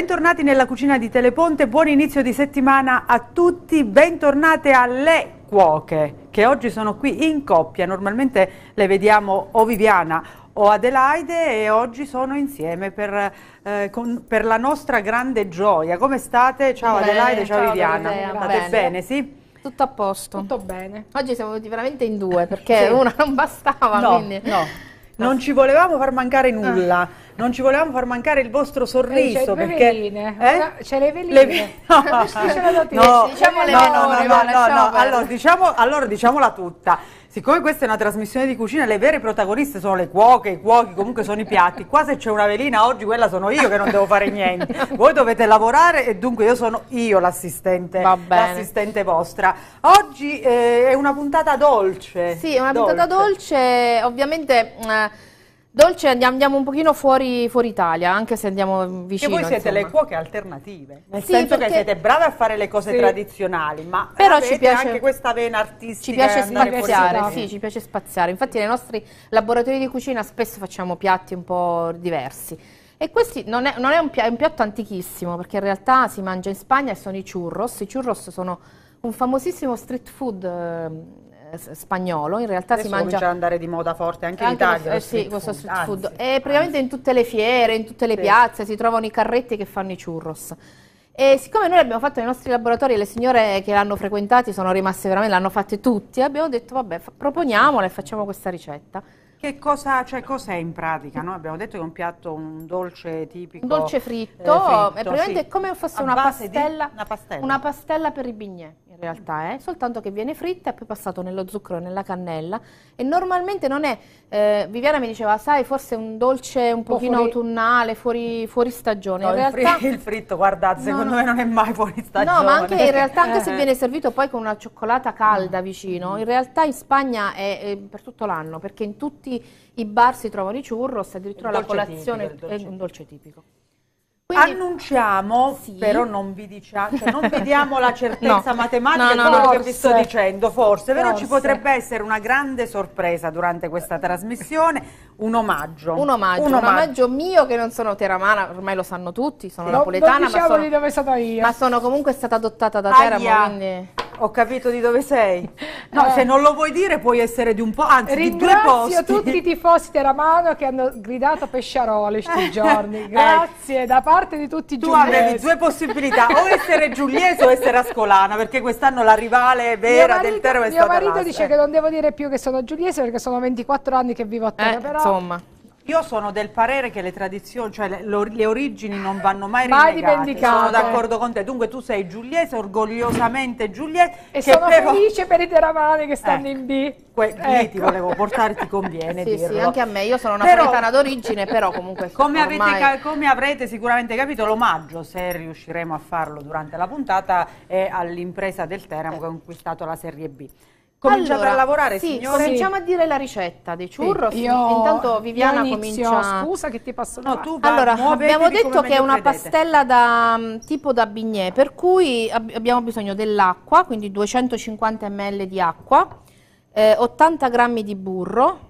Bentornati nella cucina di Teleponte, buon inizio di settimana a tutti, bentornate alle cuoche che oggi sono qui in coppia, normalmente le vediamo o Viviana o Adelaide e oggi sono insieme per la nostra grande gioia. Come state? Ciao bene, Adelaide, ciao Viviana. State bene, sì? Tutto a posto. Tutto bene. Oggi siamo venuti veramente in due perché una non bastava. No, quindi... no. Non ci volevamo far mancare nulla, non ci volevamo far mancare il vostro sorriso perché c'è le veline. Allora diciamola tutta. Siccome questa è una trasmissione di cucina, le vere protagoniste sono le cuoche, i cuochi, comunque sono i piatti. Qua se c'è una velina oggi quella sono io che non devo fare niente. Voi dovete lavorare e dunque io sono l'assistente vostra. Oggi è una puntata dolce. Sì, è una puntata dolce, ovviamente dolce andiamo un pochino fuori Italia, anche se andiamo vicino. E voi siete le cuoche alternative, nel senso che siete brave a fare le cose tradizionali, ma però avete ci piace anche questa vena artistica. Ci piace spaziare, sì, ci piace spaziare. Infatti nei nostri laboratori di cucina spesso facciamo piatti un po' diversi. E questo non è un piatto antichissimo, perché in realtà si mangia in Spagna e sono i churros. I churros sono un famosissimo street food spagnolo, in realtà adesso si mangia comincia ad andare di moda forte anche in Italia questo street food. E praticamente in tutte le fiere, in tutte le piazze si trovano i carretti che fanno i churros. E siccome noi l'abbiamo fatto nei nostri laboratori, le signore che l'hanno frequentati sono rimaste veramente, l'hanno fatte tutti, abbiamo detto vabbè, proponiamola e facciamo questa ricetta. Che cosa, cos'è in pratica? Noi abbiamo detto che è un piatto, un dolce tipico. Un dolce fritto, è praticamente come fosse una pastella per i bignè, in realtà, soltanto che viene fritta e poi passato nello zucchero e nella cannella. E normalmente non è, Viviana mi diceva, sai, forse è un dolce un pochino autunnale, fuori stagione. No, in realtà, il fritto, guardate, secondo me non è mai fuori stagione. No, ma anche in realtà, anche se viene servito poi con una cioccolata calda vicino, in realtà in Spagna è per tutto l'anno, perché in tutti i bar si trovano i churros, addirittura la colazione è un dolce tipico. Quindi, annunciamo, però non vi diciamo, non vi diamo la certezza matematica di quello che vi sto dicendo, forse, però ci potrebbe essere una grande sorpresa durante questa trasmissione, un omaggio mio, che non sono teramana, ormai lo sanno tutti, sono napoletana, di dove sono io. Ma sono comunque stata adottata da Teramo, quindi... Ho capito di dove sei. No, se non lo vuoi dire puoi essere di un po', anzi di due posti. Ringrazio tutti i tifosi teramano che hanno gridato Pesciaroli questi giorni. Grazie, da parte di tutti i giuliesi. Tu avevi due possibilità, o essere giuliese o essere ascolana, perché quest'anno la rivale vera del Teramo è stata Mio marito dice che non devo dire più che sono giuliese perché sono 24 anni che vivo a Teramo, però... Insomma. Io sono del parere che le tradizioni, cioè le origini non vanno mai rinnegate. Sono d'accordo con te. Dunque tu sei giuliese, orgogliosamente giuliese. E sono felice per i teramani che stanno in B. Lì ti volevo portare, ti conviene dirlo. Sì, anche a me. Io sono napoletana d'origine, però comunque... Come avrete sicuramente capito, l'omaggio, se riusciremo a farlo durante la puntata, è all'impresa del Teramo che ha conquistato la Serie B. Cominciate a lavorare, signore? Cominciamo a dire la ricetta dei churros. Intanto Viviana comincia. Scusa che ti passo. Allora, abbiamo detto che è una pastella tipo da bignè, per cui abbiamo bisogno dell'acqua, quindi 250 ml di acqua, 80 g di burro,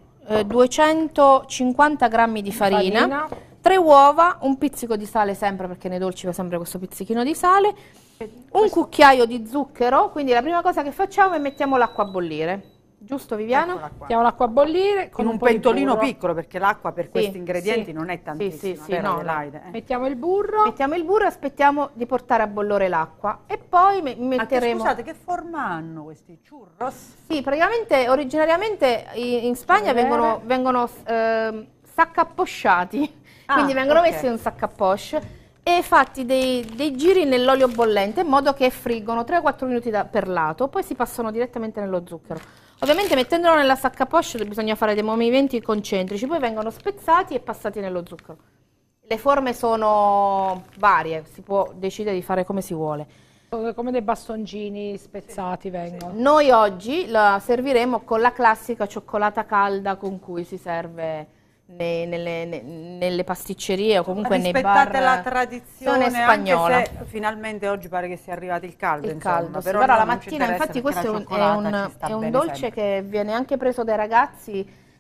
250 g di farina, 3 uova, un pizzico di sale sempre, perché nei dolci va sempre questo pizzichino di sale, un cucchiaio di zucchero. Quindi la prima cosa che facciamo è mettiamo l'acqua a bollire. Giusto, Viviana? Mettiamo l'acqua a bollire con un pentolino piccolo, perché l'acqua per questi ingredienti non è tantissima. Mettiamo il burro. Mettiamo il burro e aspettiamo di portare a bollore l'acqua. E poi metteremo... Scusate, che forma hanno questi churros? Sì, praticamente, originariamente in Spagna vengono saccaposciati. Quindi vengono messi in un saccapoche e fatti dei giri nell'olio bollente in modo che friggono 3-4 minuti per lato, poi si passano direttamente nello zucchero. Ovviamente mettendolo nella saccapoche bisogna fare dei movimenti concentrici, poi vengono spezzati e passati nello zucchero. Le forme sono varie, si può decidere di fare come si vuole. Come dei bastoncini spezzati vengono. Noi oggi la serviremo con la classica cioccolata calda con cui si serve nelle pasticcerie o comunque nei bar. Rispettate la tradizione spagnola. Anche se finalmente oggi pare che sia arrivato il caldo. Però la mattina, infatti questo è un dolce che viene anche preso dai ragazzi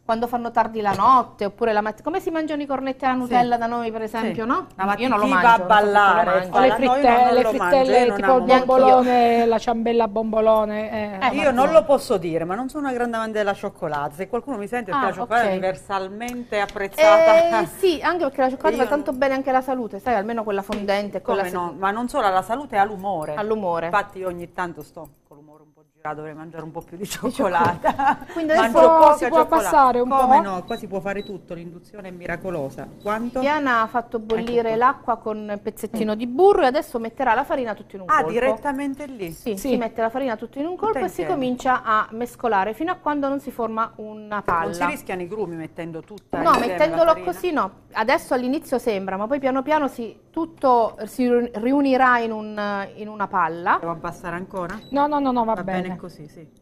quando fanno tardi la notte, oppure la mattina. Come si mangiano i cornetti alla Nutella da noi, per esempio, no? Io non lo mangio. Va a ballare. O le frittelle, tipo il bombolone, la ciambella bombolone. Io non lo posso dire, ma non sono una grande amante della cioccolata. Se qualcuno mi sente, perché la cioccolata è universalmente apprezzata. Sì, anche perché la cioccolata fa tanto bene anche alla salute, sai, almeno quella fondente. Come no? Ma non solo alla salute, e all'umore. All'umore. Infatti io ogni tanto sto con l'umore un po' girato, dovrei mangiare un po' più di cioccolata. Quindi adesso si può abbassare un po'? Come no? Qua si può fare tutto, l'induzione è miracolosa. Quanto? Diana ha fatto bollire l'acqua con un pezzettino di burro e adesso metterà la farina tutto in un colpo. Direttamente lì? Sì, si mette la farina tutto in un colpo e si comincia a mescolare fino a quando non si forma una palla. Non si rischiano i grumi mettendo tutta No, mettendolo così no. Adesso all'inizio sembra, ma poi piano piano tutto si riunirà in una palla. Devo abbassare ancora? No, va bene così, sì.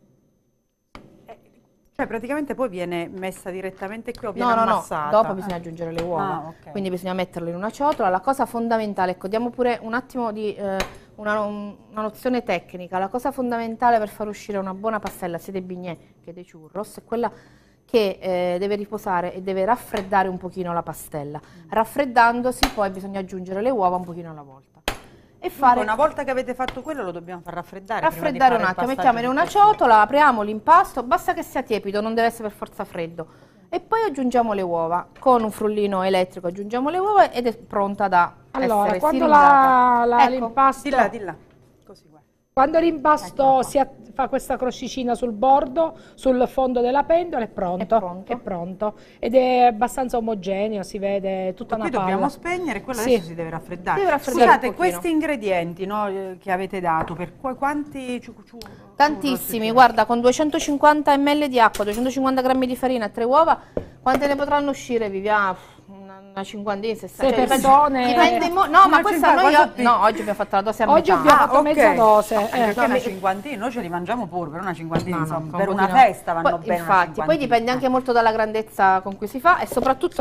Cioè praticamente poi viene messa direttamente qui o viene ammassata? No, dopo bisogna aggiungere le uova, quindi bisogna metterlo in una ciotola. La cosa fondamentale, ecco, diamo pure un attimo di una nozione tecnica. La cosa fondamentale per far uscire una buona pastella sia dei bignè che dei churros è quella che deve riposare e deve raffreddare un pochino la pastella. Raffreddandosi poi bisogna aggiungere le uova un pochino alla volta. E fare... Una volta che avete fatto quello lo dobbiamo far raffreddare. Raffreddare un attimo, mettiamo in una ciotola, apriamo l'impasto, basta che sia tiepido, non deve essere per forza freddo. E poi aggiungiamo le uova, con un frullino elettrico aggiungiamo le uova ed è pronta da essere quando l'impasto... Di là. Così, guarda. Quando l'impasto fa questa crosticina sul bordo, sul fondo della pentola, è pronto. Ed è abbastanza omogeneo, si vede tutta una palla. Dobbiamo spegnere, quello adesso si deve raffreddare. Scusate, questi ingredienti che avete dato, per quanti? Tantissimi, guarda, con 250 ml di acqua, 250 grammi di farina e 3 uova, quante ne potranno uscire, Viviana? Una cinquantina, 60 persone. Dipende no, ma questa noi oggi abbiamo fatto la dose a metà. Oggi abbiamo fatto mezza dose. Perché una cinquantina, noi ce li mangiamo pure, per una cinquantina, insomma, per una festa vanno bene. Infatti, poi dipende anche molto dalla grandezza con cui si fa e soprattutto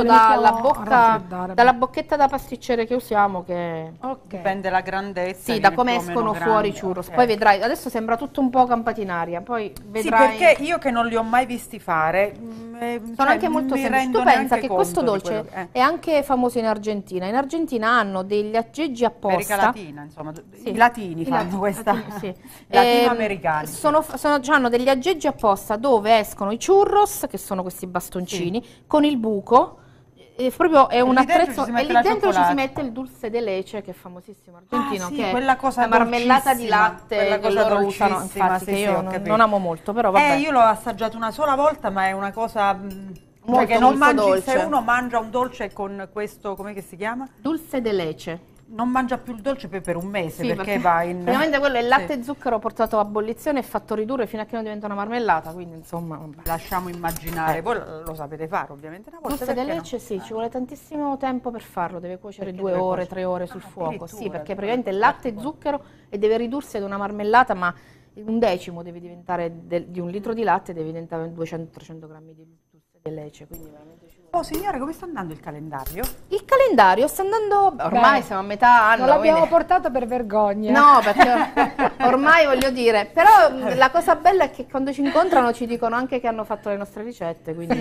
dalla bocchetta da pasticcere che usiamo. Dipende dalla grandezza. Sì, da come escono fuori i churros. Poi vedrai, adesso sembra tutto un po' campato in aria, poi vedrai. Sì, perché io che non li ho mai visti fare, sono anche molto semplici. Tu pensa che questo dolce è anche famoso in Argentina. In Argentina hanno degli aggeggi apposta. America Latina, insomma, i latini fanno questa. Latinoamericani. Hanno degli aggeggi apposta dove escono i churros, che sono questi bastoncini, con il buco. Proprio è un attrezzo e lì dentro ci si mette il dulce de leche, che è famosissimo argentino, che è la marmellata di latte che loro usano, infatti, che io non amo molto, però vabbè. Io l'ho assaggiato una sola volta, ma è una cosa molto, molto dolce. Se uno mangia un dolce con questo, come si chiama? Dulce de leche. Non mangia più il dolce per un mese, perché va in... Praticamente quello è il latte e zucchero portato a ebollizione e fatto ridurre fino a che non diventa una marmellata, quindi insomma... Lasciamo immaginare, voi lo sapete fare ovviamente una volta. Dulce de leche sì, ci vuole tantissimo tempo per farlo, deve cuocere 2 ore, 3 ore sul fuoco, sì, perché praticamente il latte e zucchero e deve ridursi ad una marmellata, ma un decimo deve diventare di un litro di latte, deve diventare 200-300 grammi di dulce de leche, quindi veramente... Oh signore, come sta andando il calendario? Il calendario sta andando, ormai siamo a metà anno. Non l'abbiamo portato per vergogna. No, perché ormai voglio dire, però la cosa bella è che quando ci incontrano ci dicono anche che hanno fatto le nostre ricette, quindi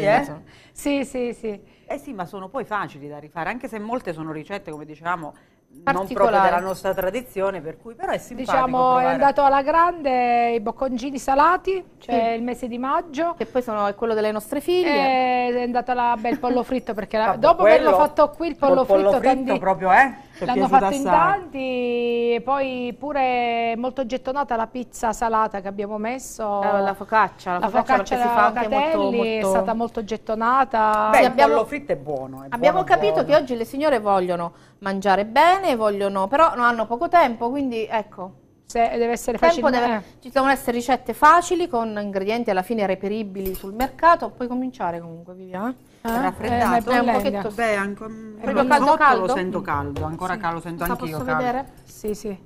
sì. Sì, ma sono poi facili da rifare, anche se molte sono ricette, come dicevamo, non proprio della nostra tradizione, per cui però è simpatico. Diciamo, è andato alla grande i bocconcini salati, cioè il mese di maggio. Che poi è quello delle nostre figlie. È andato il pollo fritto, perché dopo averlo fatto qui il pollo fritto proprio l'hanno fatto in tanti, e poi pure molto gettonata la pizza salata che abbiamo messo. La focaccia perché si fa anche molto... è stata molto gettonata. Beh, il pollo fritto è buono. Abbiamo capito che oggi le signore vogliono mangiare bene, però non hanno poco tempo, quindi ecco. Deve essere facile. Ci devono essere ricette facili con ingredienti alla fine reperibili sul mercato. Puoi cominciare comunque, Viviana. Raffreddato? Un pochetto. Beh, proprio caldo. Lo sento caldo, ancora caldo, sento anch'io. Posso vedere? Sì.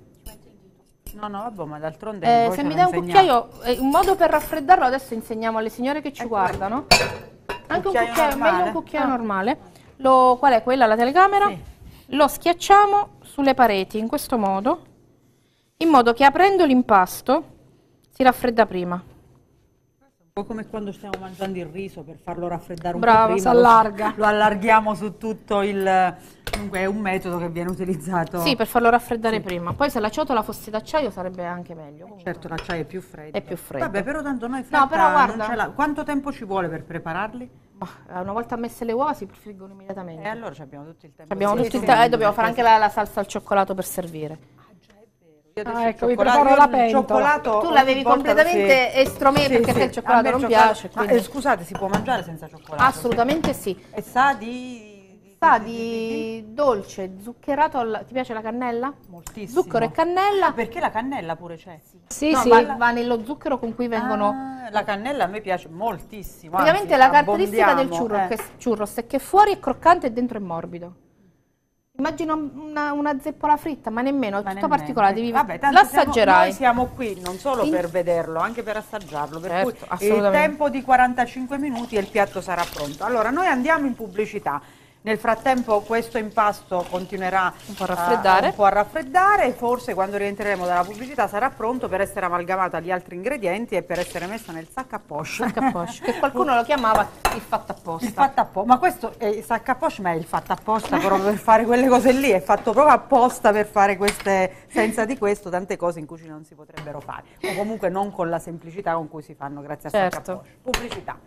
No, vabbè, ma d'altronde se mi dai un cucchiaio, un modo per raffreddarlo, adesso insegniamo alle signore che ci guardano. Anche un cucchiaio, meglio un cucchiaio normale. Qual è quella, la telecamera? Sì. Lo schiacciamo sulle pareti in questo modo, in modo che aprendo l'impasto si raffredda prima. Come quando stiamo mangiando il riso, per farlo raffreddare un Brava, po' prima, si allarga. lo allarghiamo su tutto il... Comunque è un metodo che viene utilizzato. Sì, per farlo raffreddare prima. Poi se la ciotola fosse d'acciaio sarebbe anche meglio. Comunque. Certo, l'acciaio è più freddo. È più freddo. Vabbè, però tanto noi No, però fretta guarda- non ce l'ha. Quanto tempo ci vuole per prepararli? Una volta messe le uova si friggono immediatamente. E allora abbiamo tutto il tempo. Abbiamo Sì, tutto il sì, tempo. sì, Dobbiamo fare perché anche la salsa al cioccolato per servire. io adesso Ah, il ecco, vi cioccolato- preparo la io il pentola. cioccolato Tu ogni l'avevi volta completamente sì. estromesso perché a te il cioccolato a me il non piace, Ma, quindi- scusate, si può mangiare senza cioccolato? Assolutamente sì. E sa di... Sa di dolce, zuccherato, ti piace la cannella? Moltissimo. Zucchero e cannella. Perché la cannella pure c'è? Sì, No, sì. va nello zucchero con cui vengono... Ah, la cannella a me piace moltissimo. Praticamente anzi, la caratteristica del abbondiamo, churros è che fuori è croccante e dentro è morbido. Immagino una zeppola fritta, ma nemmeno, è Ma tutto nemmeno. particolare, devi Vabbè, tanto l'assaggerai. noi siamo qui non solo In- per vederlo, anche per assaggiarlo, per Certo, cui il assolutamente. tempo di 45 minuti e il piatto sarà pronto. Allora, noi andiamo in pubblicità. Nel frattempo questo impasto continuerà Un po' a raffreddare. un po' a raffreddare e forse quando rientreremo dalla pubblicità sarà pronto per essere amalgamato agli altri ingredienti e per essere messo nel sac à poche. Sac à poche, che qualcuno lo chiamava il fatto apposta. Il fatto apposta, ma questo è il sac à poche, ma è il fatto apposta proprio per fare quelle cose lì, è fatto proprio apposta per fare queste, senza di questo tante cose in cucina non si potrebbero fare, o comunque non con la semplicità con cui si fanno grazie a sac à Certo. poche. Pubblicità.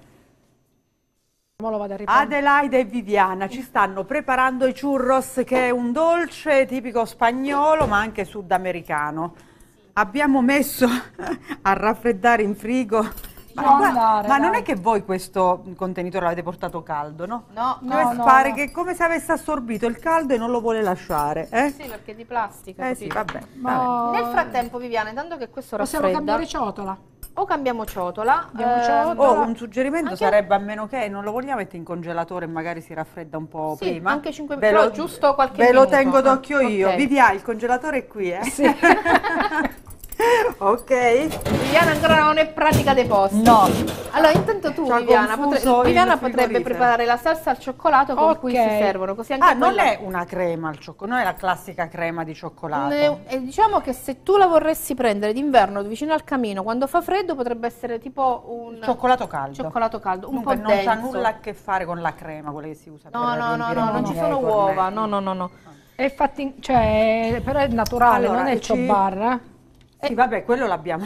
Mo lo vado a riprendere. Adelaide e Viviana ci stanno preparando i churros, che è un dolce tipico spagnolo ma anche sudamericano. Abbiamo messo a raffreddare in frigo. Può andare, Ma non dai. è che voi questo contenitore l'avete portato caldo, no? No, Deve no, fare no. che è come se avesse assorbito il caldo e non lo vuole lasciare, eh? Sì, perché è di plastica. Eh sì, capito? vabbè. Ma- Nel frattempo, Viviana, intanto che questo Possiamo raffredda, cambiare ciotola? o cambiamo ciotola, Cambiamo ciotola. Oh, un suggerimento Anche- sarebbe, a meno che non lo vogliamo mettere in congelatore e magari si raffredda un po' Sì, prima. anche 5 Ve però lo- giusto qualche Ve lo minuto. tengo d'occhio Ah, io. ok. Viviana, il congelatore è qui, eh? Sì. Ok. Viviana ancora non è pratica dei posti. No. Allora, intanto tu, Ci ha Viviana, confuso il Viviana potrebbe frigorifero. preparare la salsa al cioccolato con cui si Ok. servono, così anche Ah, non quella- è una crema al cioccolato, non è la classica crema di cioccolato. E diciamo che se tu la vorresti prendere d'inverno vicino al camino, quando fa freddo, potrebbe essere tipo un Cioccolato caldo. cioccolato caldo, un Dunque po' non c'ha denso. nulla a che fare con la crema, quella che si usa No, per no, no, riempire no, i non ci miei sono cornetti. uova, no. È fatti, cioè, però è naturale, Allora, non è il ci- ciocbar. Sì, vabbè, quello l'abbiamo.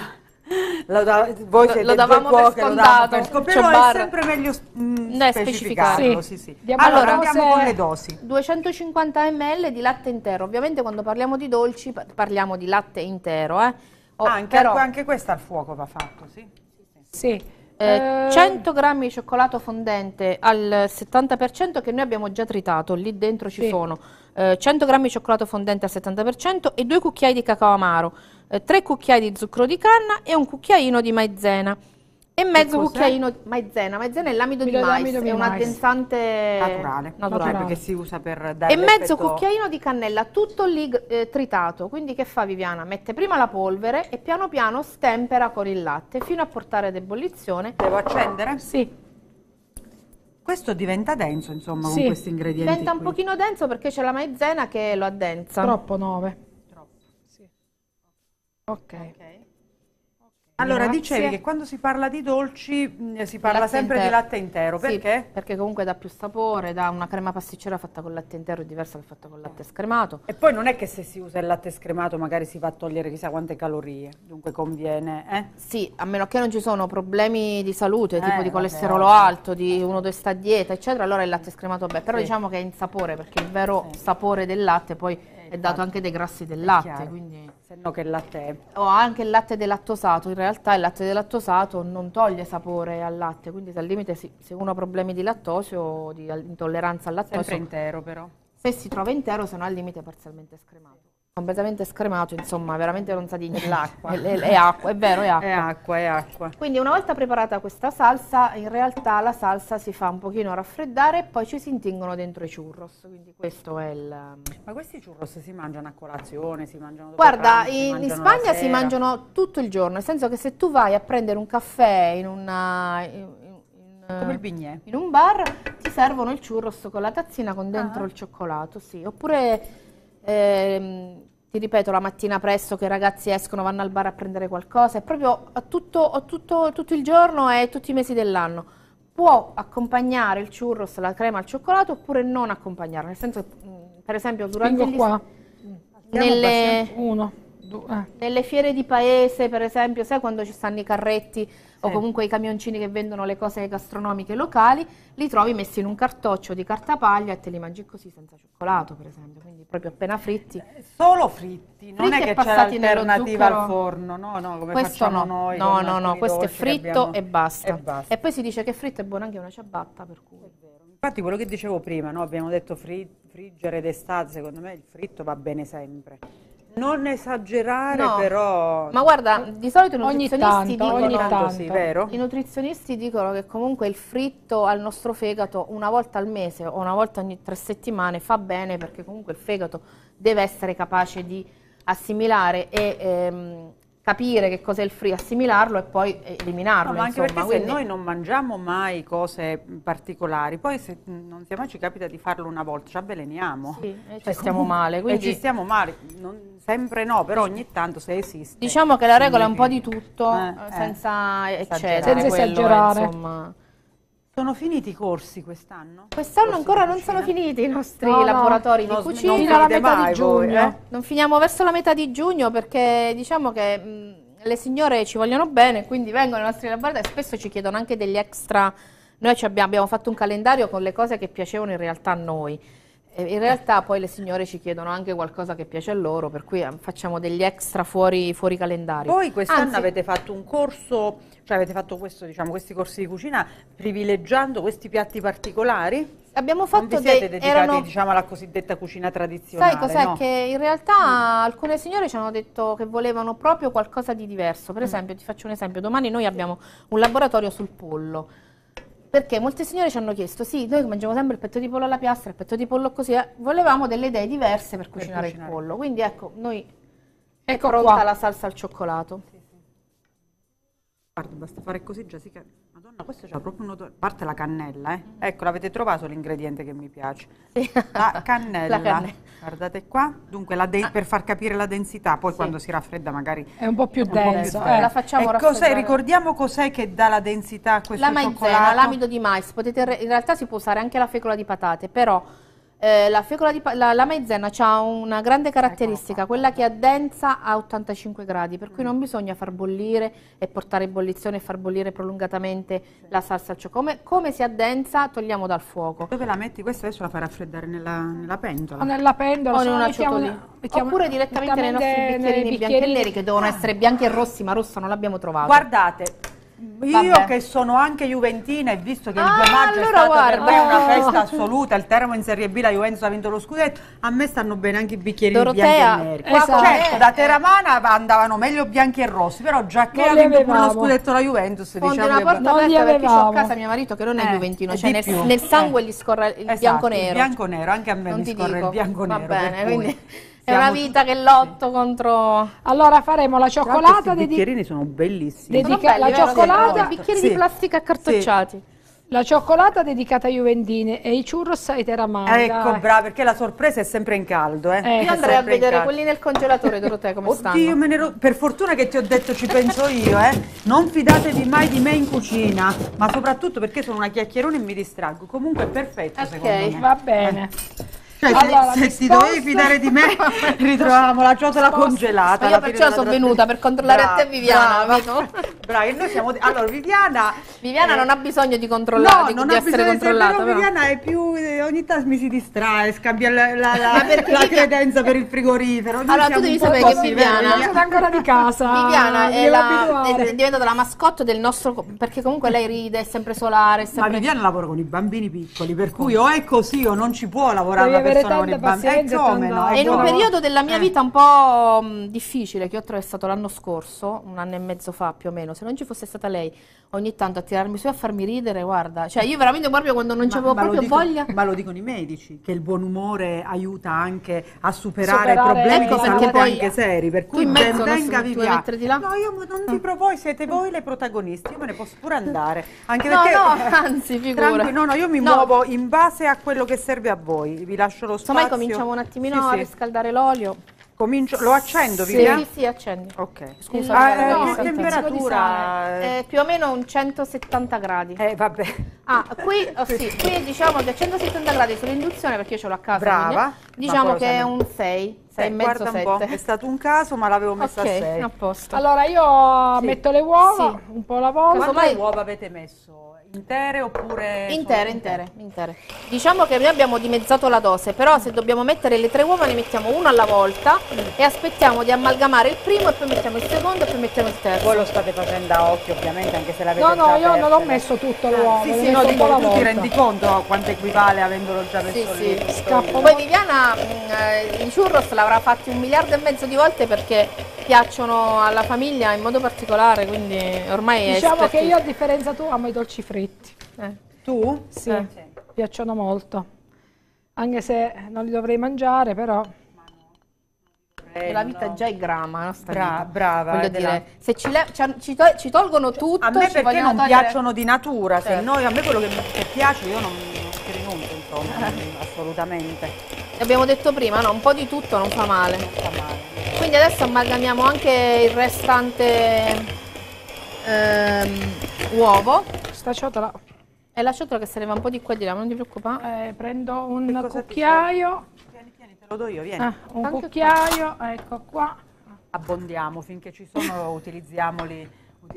Voi siete lo davamo due per cuoche, lo davamo per scontato, però ciocbar. è sempre meglio specificare. specificarlo, Sì. sì. Diamo Allora, le andiamo cose- con le dosi. 250 ml di latte intero. Ovviamente quando parliamo di dolci parliamo di latte intero, Anche questo al fuoco va fatto, sì. Sì. 100 grammi di cioccolato fondente al 70% che noi abbiamo già tritato, lì dentro ci Sì. sono 100 grammi di cioccolato fondente al 70% e 2 cucchiai di cacao amaro, 3 cucchiai di zucchero di canna e un cucchiaino di maizena e mezzo cos'è? cucchiaino di maizena. Maizena è l'amido di L'amido mais, di è un mais. addensante Naturale, Naturale. che si usa per dare e mezzo l'effetto- cucchiaino di cannella, tutto lì tritato. Quindi che fa Viviana? Mette prima la polvere e piano piano stempera con il latte fino a portare ad ebollizione. Devo accendere? Sì. Questo diventa denso, insomma, Sì. con questi ingredienti Diventa un qui. pochino denso perché c'è la maizena che lo addensa. Troppo 9. Sì. Ok. Allora, Grazie. dicevi che quando si parla di dolci si parla Latte sempre intero. di latte intero, Sì, perché? perché comunque dà più sapore, dà una crema pasticcera fatta con latte intero è diversa che fatta con latte scremato. E poi non è che se si usa il latte scremato magari si va a togliere chissà quante calorie, dunque conviene, eh? Sì, a meno che non ci sono problemi di salute, tipo di vabbè, colesterolo ovvio. alto, di uno che sta a dieta, eccetera, allora il latte scremato beh, però Sì. diciamo che è in sapore, perché il vero sapore del latte poi è dato anche dai grassi del latte, chiaro. quindi Se no che latte è? o anche il latte delattosato, in realtà il latte delattosato non toglie sapore al latte, quindi al limite se uno ha problemi di lattosio o di intolleranza al Sempre lattosio, intero però. se si trova intero, se no al limite parzialmente scremato. Completamente scremato, insomma, veramente non sa di niente. L'acqua. È acqua, è vero, è acqua. È acqua, è acqua. Quindi una volta preparata questa salsa, in realtà la salsa si fa un pochino raffreddare e poi ci si intingono dentro i churros, quindi questo è il... Ma questi churros si mangiano a colazione, si mangiano dopo Guarda, pranzo, si in mangiano la Spagna si sera? mangiano tutto il giorno, nel senso che se tu vai a prendere un caffè in una... Come il bignè. in un bar ti servono il churros con la tazzina con dentro Ah. il cioccolato, sì. Oppure ti ti ripeto, la mattina presto che i ragazzi escono, vanno al bar a prendere qualcosa, è proprio tutto il giorno e tutti i mesi dell'anno. Può accompagnare il churros, la crema al cioccolato, oppure non accompagnarla, nel senso, per esempio, durante nelle fiere di paese, per esempio, sai quando ci stanno i carretti o comunque i camioncini che vendono le cose gastronomiche locali, li trovi messi in un cartoccio di cartapaglia e te li mangi così senza cioccolato, per esempio, quindi proprio appena fritti. Solo fritti, non è che c'è l'alternativa al forno, no, come questo facciamo noi. No, questo è fritto e basta. E poi si dice che fritto è buona anche una ciabatta, per cui... Infatti quello che dicevo prima, no? Abbiamo detto friggere d'estate, secondo me il fritto va bene sempre. Non esagerare, però... Ma guarda, di solito i nutrizionisti vero? I nutrizionisti dicono che comunque il fritto al nostro fegato una volta al mese o una volta ogni 3 settimane fa bene, perché comunque il fegato deve essere capace di assimilare e capire che cos'è il fritto, assimilarlo e poi eliminarlo. Ma anche insomma, perché se noi non mangiamo mai cose particolari, poi se non ci capita di farlo una volta, ci avveleniamo. Sì, ci stiamo male. Quindi... ci stiamo male, sempre no, però ogni tanto se esiste. Diciamo che la regola è un po' di tutto, senza eccedere. Senza esagerare. Insomma. Sono finiti i corsi quest'anno? Quest'anno ancora non sono finiti i nostri laboratori di cucina. Non fino alla metà di giugno. Non finiamo verso la metà di giugno, perché diciamo che le signore ci vogliono bene, quindi vengono ai nostri laboratori e spesso ci chiedono anche degli extra. Noi abbiamo fatto un calendario con le cose che piacevano in realtà a noi. In realtà poi le signore ci chiedono anche qualcosa che piace a loro, per cui facciamo degli extra fuori calendario. Voi quest'anno avete fatto un corso, cioè avete fatto questi corsi di cucina privilegiando questi piatti particolari? Abbiamo fatto non vi siete dedicati alla cosiddetta cucina tradizionale? Sai cos'è? No? Che in realtà alcune signore ci hanno detto che volevano proprio qualcosa di diverso. Per esempio, ti faccio un esempio, domani noi abbiamo un laboratorio sul pollo. Perché molte signore ci hanno chiesto, sì, noi mangiamo sempre il petto di pollo alla piastra, il petto di pollo così, volevamo delle idee diverse per cucinare il pollo. Quindi ecco, noi è pronta la salsa al cioccolato. Guarda, basta fare così, Jessica. Madonna, questo c'ha proprio un odore. A parte la cannella, Ecco, l'avete trovato l'ingrediente che mi piace. Sì. La cannella. Guardate qua. Dunque, per far capire la densità, poi quando si raffredda magari è un po' più denso. La facciamo raffreddare. Ricordiamo cos'è che dà la densità a questo cioccolato? La maizena, l'amido di mais. In realtà si può usare anche la fecola di patate, però la maizena ha una grande caratteristica, quella che addensa a 85 gradi, per cui non bisogna far bollire e portare in bollizione e far bollire prolungatamente la salsa al cioccolato. Come si addensa, togliamo dal fuoco. Dove la metti? Questa adesso la fai raffreddare nella pentola? O nella pentola, o in una ciotolina. Oppure direttamente nei nostri bicchierini bianchi e neri, che devono essere bianchi e rossi, ma rossa non l'abbiamo trovato. Guardate, io che sono anche juventina e visto che il 2 maggio è stato per me una festa assoluta, il Teramo in Serie B, la Juventus ha vinto lo scudetto, a me stanno bene anche i bicchierini bianchi e neri. Certo, da Teramana andavano meglio bianchi e rossi, però già che ha vinto pure lo scudetto la Juventus, diciamo una porta aperta, perché c'ho a casa mio marito che non è juventino, cioè nel sangue gli scorre il bianco-nero. Il bianco-nero, anche a me mi scorre il bianco-nero. Va bene, quindi... È una vita che lotto contro... Allora faremo la cioccolata... I bicchierini sono bellissimi. La cioccolata... I bicchieri di plastica accartocciati. La cioccolata dedicata ai juventini e i churros ai teramani. Ecco, brava, perché la sorpresa è sempre in caldo. Io andrei a vedere quelli nel congelatore, Dorotea, come stanno. Per fortuna che ti ho detto ci penso io, Non fidatevi mai di me in cucina, ma soprattutto perché sono una chiacchierona e mi distraggo. Comunque è perfetto, secondo me. Va bene. Cioè, allora, se ti dovevi fidare di me, ritroviamo la ciotola congelata. Io perciò sono venuta per controllare a te, Viviana. Brava, noi siamo. Allora, Viviana non ha bisogno di controllare, di essere controllata. Però Viviana è più. Ogni tanto mi si distrae, scambia la credenza per il frigorifero. Allora, tu devi sapere che Viviana è ancora di casa. Viviana è diventata la mascotte del nostro. Perché comunque lei ride, è sempre solare. Ma Viviana lavora con i bambini piccoli, per cui o è così o non ci può lavorare una persona con i bambini. È in un periodo della mia vita un po' difficile che ho attraversato l'anno scorso, 1 anno e mezzo fa più o meno. Se non ci fosse stata lei ogni tanto a tirarmi su e a farmi ridere, guarda, cioè io veramente proprio quando non c'avevo proprio voglia. Ma lo dicono i medici, che il buon umore aiuta anche a superare problemi di salute anche seri, per cui ben venga Viviana. No, io non vi voi siete voi le protagonisti, io me ne posso pure andare, anche perché anzi, figura. No, io mi muovo in base a quello che serve a voi, vi lascio lo spazio. Insomma, cominciamo un attimino a riscaldare l'olio. Comincio, lo accendo, Sì, Viviana? sì, accendi. Ok. Scusa, che temperatura? più o meno un 170 gradi. Vabbè. Ah, qui, qui diciamo che 170 gradi sull'induzione, perché io ce l'ho a casa. Brava. Quindi, diciamo che è un 6, 6 e mezzo, guarda un po', 7. è stato un caso, ma l'avevo messa a 6. a posto. Allora io Sì. metto le uova, Sì. un po' alla volta. Quante uova avete messo? Intere oppure? Intere. Diciamo che noi abbiamo dimezzato la dose, però se dobbiamo mettere le 3 uova ne mettiamo una alla volta e aspettiamo di amalgamare il primo e poi mettiamo il secondo e poi mettiamo il terzo. Voi lo state facendo a occhio, ovviamente, anche se l'avete No, già io non aperta. ho messo tutto l'uovo, Sì, l'ho sì, messo no, un po' dico, alla tu ti volta. rendi conto quanto equivale avendolo già messo lì? Scappo. Poi Viviana i churros l'avrà fatti 1,5 miliardi di volte perché piacciono alla famiglia in modo particolare, quindi ormai Diciamo è che io a differenza tua amo i dolci fritti. Tu? Sì, piacciono molto. Anche se non li dovrei mangiare, però. La vita già è grama, la nostra vita. Brava. Voglio dire, se ci tolgono tutto, A me ci perché vogliono non togliere- piacciono di natura, se Certo. a me quello che piace io non ci rinuncio, insomma, assolutamente. Abbiamo detto prima, no? Un po' di tutto non fa male. Non fa male. Quindi adesso amalgamiamo anche il restante uovo. Sta ciotola. E la ciotola che se ne va un po' di qua e di là, ma non ti preoccupare. Prendo un Che cosa ti cucchiaio. Tieni, te lo do io, vieni. Un Anche cucchiaio, ecco qua. Abbondiamo, finché ci sono utilizziamoli.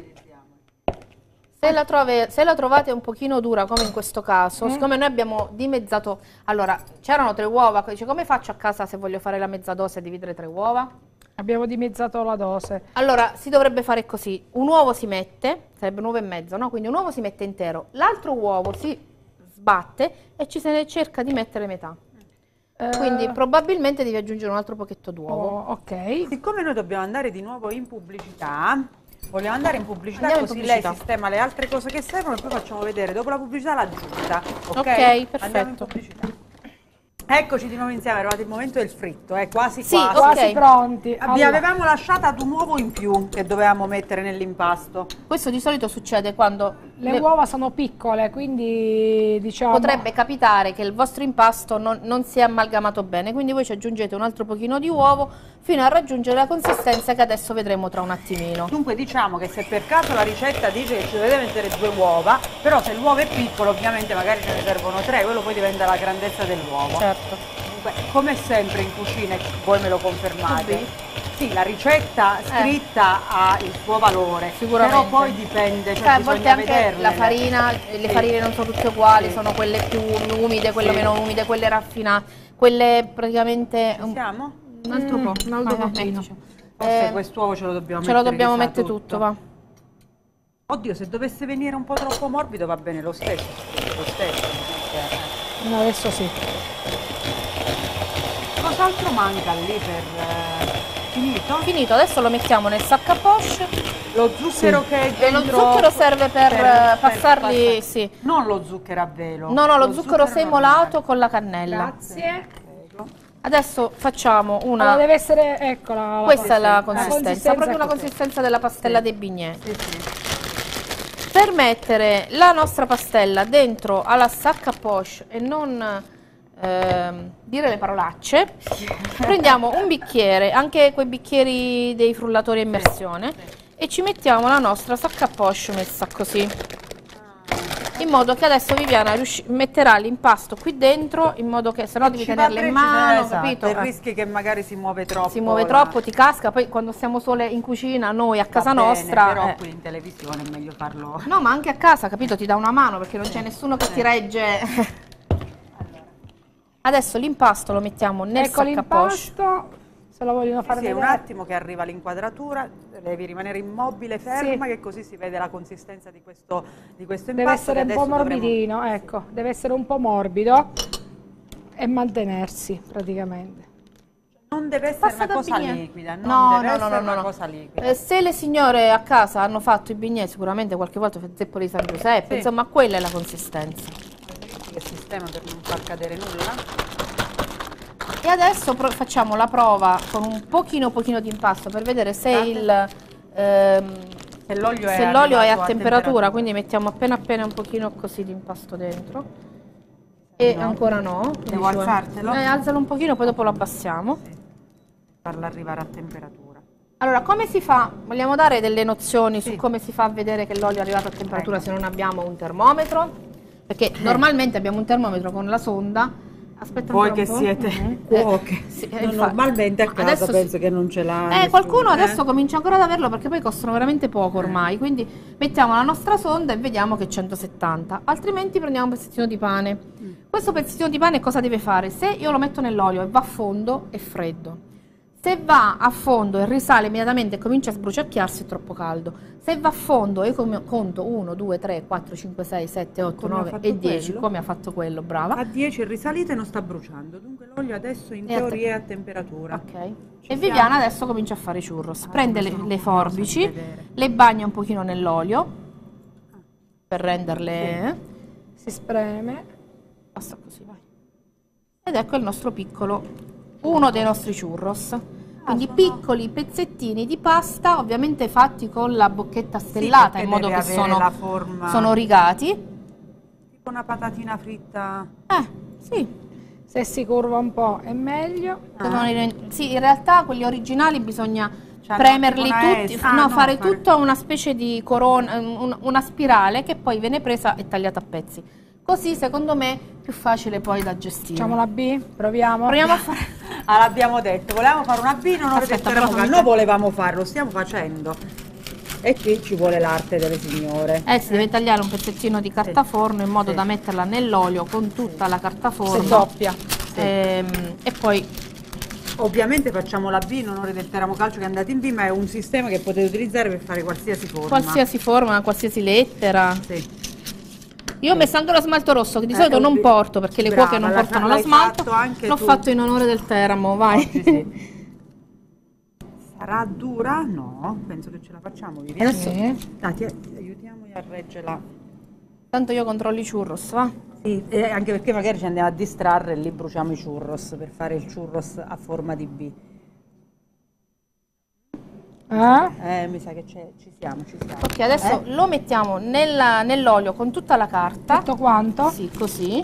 Se la trovate un pochino dura, come in questo caso, siccome noi abbiamo dimezzato, allora c'erano 3 uova, dice come faccio a casa se voglio fare la mezza dose e dividere 3 uova? Abbiamo dimezzato la dose. Allora si dovrebbe fare così: un uovo si mette, sarebbe un uovo e mezzo, no? Quindi un uovo si mette intero, l'altro uovo si sbatte e ci se ne cerca di mettere metà. Quindi probabilmente devi aggiungere un altro pochetto d'uovo. Ok. Siccome noi dobbiamo andare di nuovo in pubblicità, vogliamo andare in pubblicità Andiamo in così pubblicità. lei sistema le altre cose che servono e poi facciamo vedere dopo la pubblicità l'aggiunta. Ok, Ok, Andiamo in perfetto. pubblicità. Eccoci di nuovo insieme, è arrivato il momento del fritto, quasi Sì, quasi. Quasi Ok. pronti. Vi Allora, avevamo lasciata ad un uovo in più che dovevamo mettere nell'impasto. Questo di solito succede quando le uova sono piccole, quindi diciamo. potrebbe capitare che il vostro impasto non sia amalgamato bene, quindi voi ci aggiungete un altro pochino di uovo fino a raggiungere la consistenza che adesso vedremo tra un attimino. Dunque diciamo che se per caso la ricetta dice che ci dovete mettere 2 uova, però se l'uovo è piccolo ovviamente magari ce ne servono 3, quello poi dipende dalla grandezza dell'uovo. Certo. Comunque, come sempre in cucina, e voi me lo confermate, sì, la ricetta scritta ha il suo valore, Sicuramente. però poi dipende, cioè A volte bisogna anche vederle. la farina, le Sì. farine non sono tutte uguali, Sì. sono quelle più umide, quelle Sì. meno umide, quelle raffinate, quelle praticamente Ci siamo? un altro po'. un altro pochino. mettici. Forse quest'uovo ce lo dobbiamo Ce mettere. lo dobbiamo chissà mettere tutto, va. Oddio, se dovesse venire un po' troppo morbido va bene lo stesso. Lo stesso. No, adesso sì. Cos'altro manca lì per finito? Finito, adesso lo mettiamo nel sac à poche. Lo zucchero che è E lo dentro... zucchero serve per passarli, sì. Non lo zucchero a velo. No, lo zucchero semolato normale. con la cannella. Grazie. Adesso facciamo una... Allora deve essere, eccola. Questa è la la consistenza, proprio una così. consistenza della pastella dei bignè. Sì, sì. Per mettere la nostra pastella dentro alla sac à poche e non dire le parolacce, prendiamo un bicchiere, anche quei bicchieri dei frullatori a immersione, e ci mettiamo la nostra sac à poche messa così, in modo che adesso Viviana metterà l'impasto qui dentro, in modo che se no devi Ci tenerla in va mano, esatto, capito? e rischi che magari si muove troppo. Si muove troppo, ti casca, poi quando siamo sole in cucina, noi a casa Va bene, nostra... però qui in televisione è meglio farlo. No, ma anche a casa, capito? Ti dà una mano perché non c'è nessuno che ti regge. Adesso l'impasto lo mettiamo nel Ecco sac à poche. l'impasto, se lo vogliono fare Sì, un vedere. attimo che arriva l'inquadratura, devi rimanere immobile, ferma, che così si vede la consistenza di questo impasto. Deve essere un che po' adesso dovremo- morbidino, ecco, deve essere un po' morbido e mantenersi praticamente. Non deve essere Passata una cosa a bignè. liquida, non No, deve no, essere no, no, una no. cosa liquida. Se le signore a casa hanno fatto i bignè, sicuramente qualche volta zeppo di San Giuseppe, Sì. insomma quella è la consistenza. Che sistema per non far cadere nulla. E adesso facciamo la prova con un pochino di impasto per vedere se Se l'olio se l'olio è a temperatura, quindi mettiamo appena un pochino così di impasto dentro. E No. ancora no. Devo alzartelo? Alzalo un pochino, poi dopo lo abbassiamo. farla arrivare a temperatura. Allora, come si fa? Vogliamo dare delle nozioni su come si fa a vedere che l'olio è arrivato a temperatura se non abbiamo un termometro? Perché normalmente abbiamo un termometro con la sonda. Aspetta Voi un che po'. siete cuoche, Sì, normalmente a casa adesso penso che non ce l'ha qualcuno adesso comincia ancora ad averlo perché poi costano veramente poco ormai, quindi mettiamo la nostra sonda e vediamo che è 170, altrimenti prendiamo un pezzettino di pane. Questo pezzettino di pane cosa deve fare? Se io lo metto nell'olio e va a fondo è freddo, se va a fondo e risale immediatamente e comincia a sbruciacchiarsi è troppo caldo. Se va a fondo io conto 1, 2, 3, 4, 5, 6, 7, 8, 9 e 10, come ha fatto quello, brava. A 10 è risalita e non sta bruciando, dunque l'olio adesso in teoria è a temperatura. Ok. E Viviana adesso comincia a fare i churros. Prende le forbici, le bagna un pochino nell'olio per renderle... Si spreme. Basta così, vai. Ed ecco il nostro piccolo, uno dei nostri churros. Quindi piccoli pezzettini di pasta, ovviamente fatti con la bocchetta stellata, in modo che sono rigati. Tipo una patatina fritta. Sì. Se si curva un po' è meglio. Sì, in realtà quelli originali bisogna premerli tutti, fare tutta una specie di corona, una spirale che poi viene presa e tagliata a pezzi. Così secondo me è più facile poi da gestire. Facciamo la B? Proviamo? Proviamo a fare... l'abbiamo detto, volevamo fare una B, non noi volevamo farlo, stiamo facendo. E qui ci vuole l'arte delle signore. Si deve tagliare un pezzettino di carta forno in modo da metterla nell'olio con tutta la carta forno. Si doppia. E poi... Ovviamente facciamo la B in onore del Teramo Calcio che è andato in B, ma è un sistema che potete utilizzare per fare qualsiasi forma. Qualsiasi forma, qualsiasi lettera. Sì. Io ho messo anche lo smalto rosso, che di solito non porto, perché le cuoche non portano lo smalto. L'ho fatto in onore del Teramo, vai. Sì. Sarà dura? No, penso che ce la facciamo, Viviana. Aiutiamoli a reggerla. Tanto io controllo i churros, va? Sì, anche perché magari ci andiamo a distrarre e lì bruciamo i churros per fare il churros a forma di B. Mi sa che ci siamo. Ok, adesso lo mettiamo nell'olio con tutta la carta. Tutto quanto? Sì, così.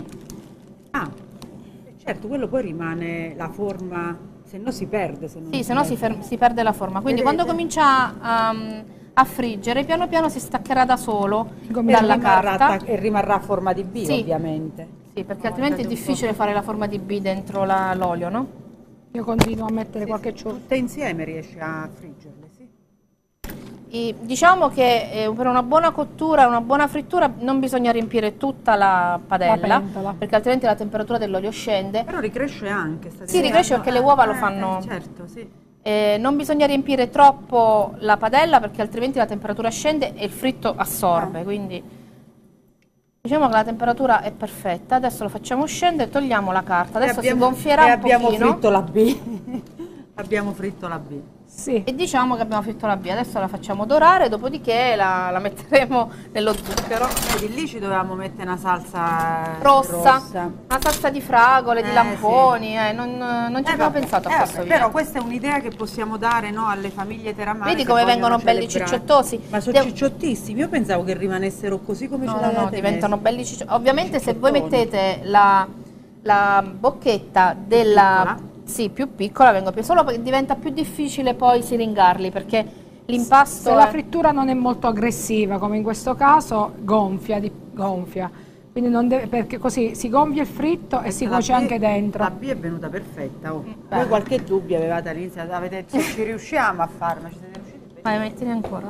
Certo, quello poi rimane la forma, se no si perde. Se no si perde la forma. Quindi quando comincia a friggere, piano piano si staccherà da solo dalla carta. E rimarrà a forma di B, ovviamente. Sì, perché altrimenti è difficile fare la forma di B dentro l'olio, no? Io continuo a mettere qualche churro. Tutte insieme riesci a friggerle, sì. Diciamo che per una buona cottura, una buona frittura non bisogna riempire tutta la padella, perché altrimenti la temperatura dell'olio scende. Però ricresce anche. Sì, ricresce perché le uova lo fanno. Certo, sì. Non bisogna riempire troppo la padella perché altrimenti la temperatura scende e il fritto assorbe, quindi diciamo che la temperatura è perfetta. Adesso lo facciamo scendere, togliamo la carta, adesso si gonfierà un pochino. Abbiamo fritto la B. Abbiamo fritto la B. Sì. E diciamo che abbiamo fritto la B, adesso la facciamo dorare, dopodiché la metteremo nello zucchero. Vedi, lì ci dovevamo mettere una salsa rossa. Una salsa di fragole, di lamponi, non ci abbiamo pensato a questo. Però questa è un'idea che possiamo dare, no, alle famiglie teramane. Vedi come vengono belli cicciottosi. Ma sono cicciottissimi, io pensavo che rimanessero così come ce l'avete No, diventano belli cicciotti. Ovviamente se voi mettete la bocchetta della... Sì, più piccola vengo più, solo perché diventa più difficile poi siringarli, perché l'impasto... Se la frittura non è molto aggressiva, come in questo caso, gonfia. Quindi non deve, perché così si gonfia il fritto e si cuoce anche dentro. La B è venuta perfetta. Voi qualche dubbio avevate all'inizio, avete detto ci riusciamo a farlo, ci siete riusciti? Vai, mettine ancora.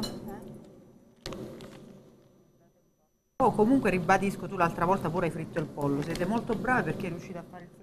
Comunque ribadisco, tu l'altra volta pure hai fritto il pollo, siete molto bravi perché riuscite a fare il fritto.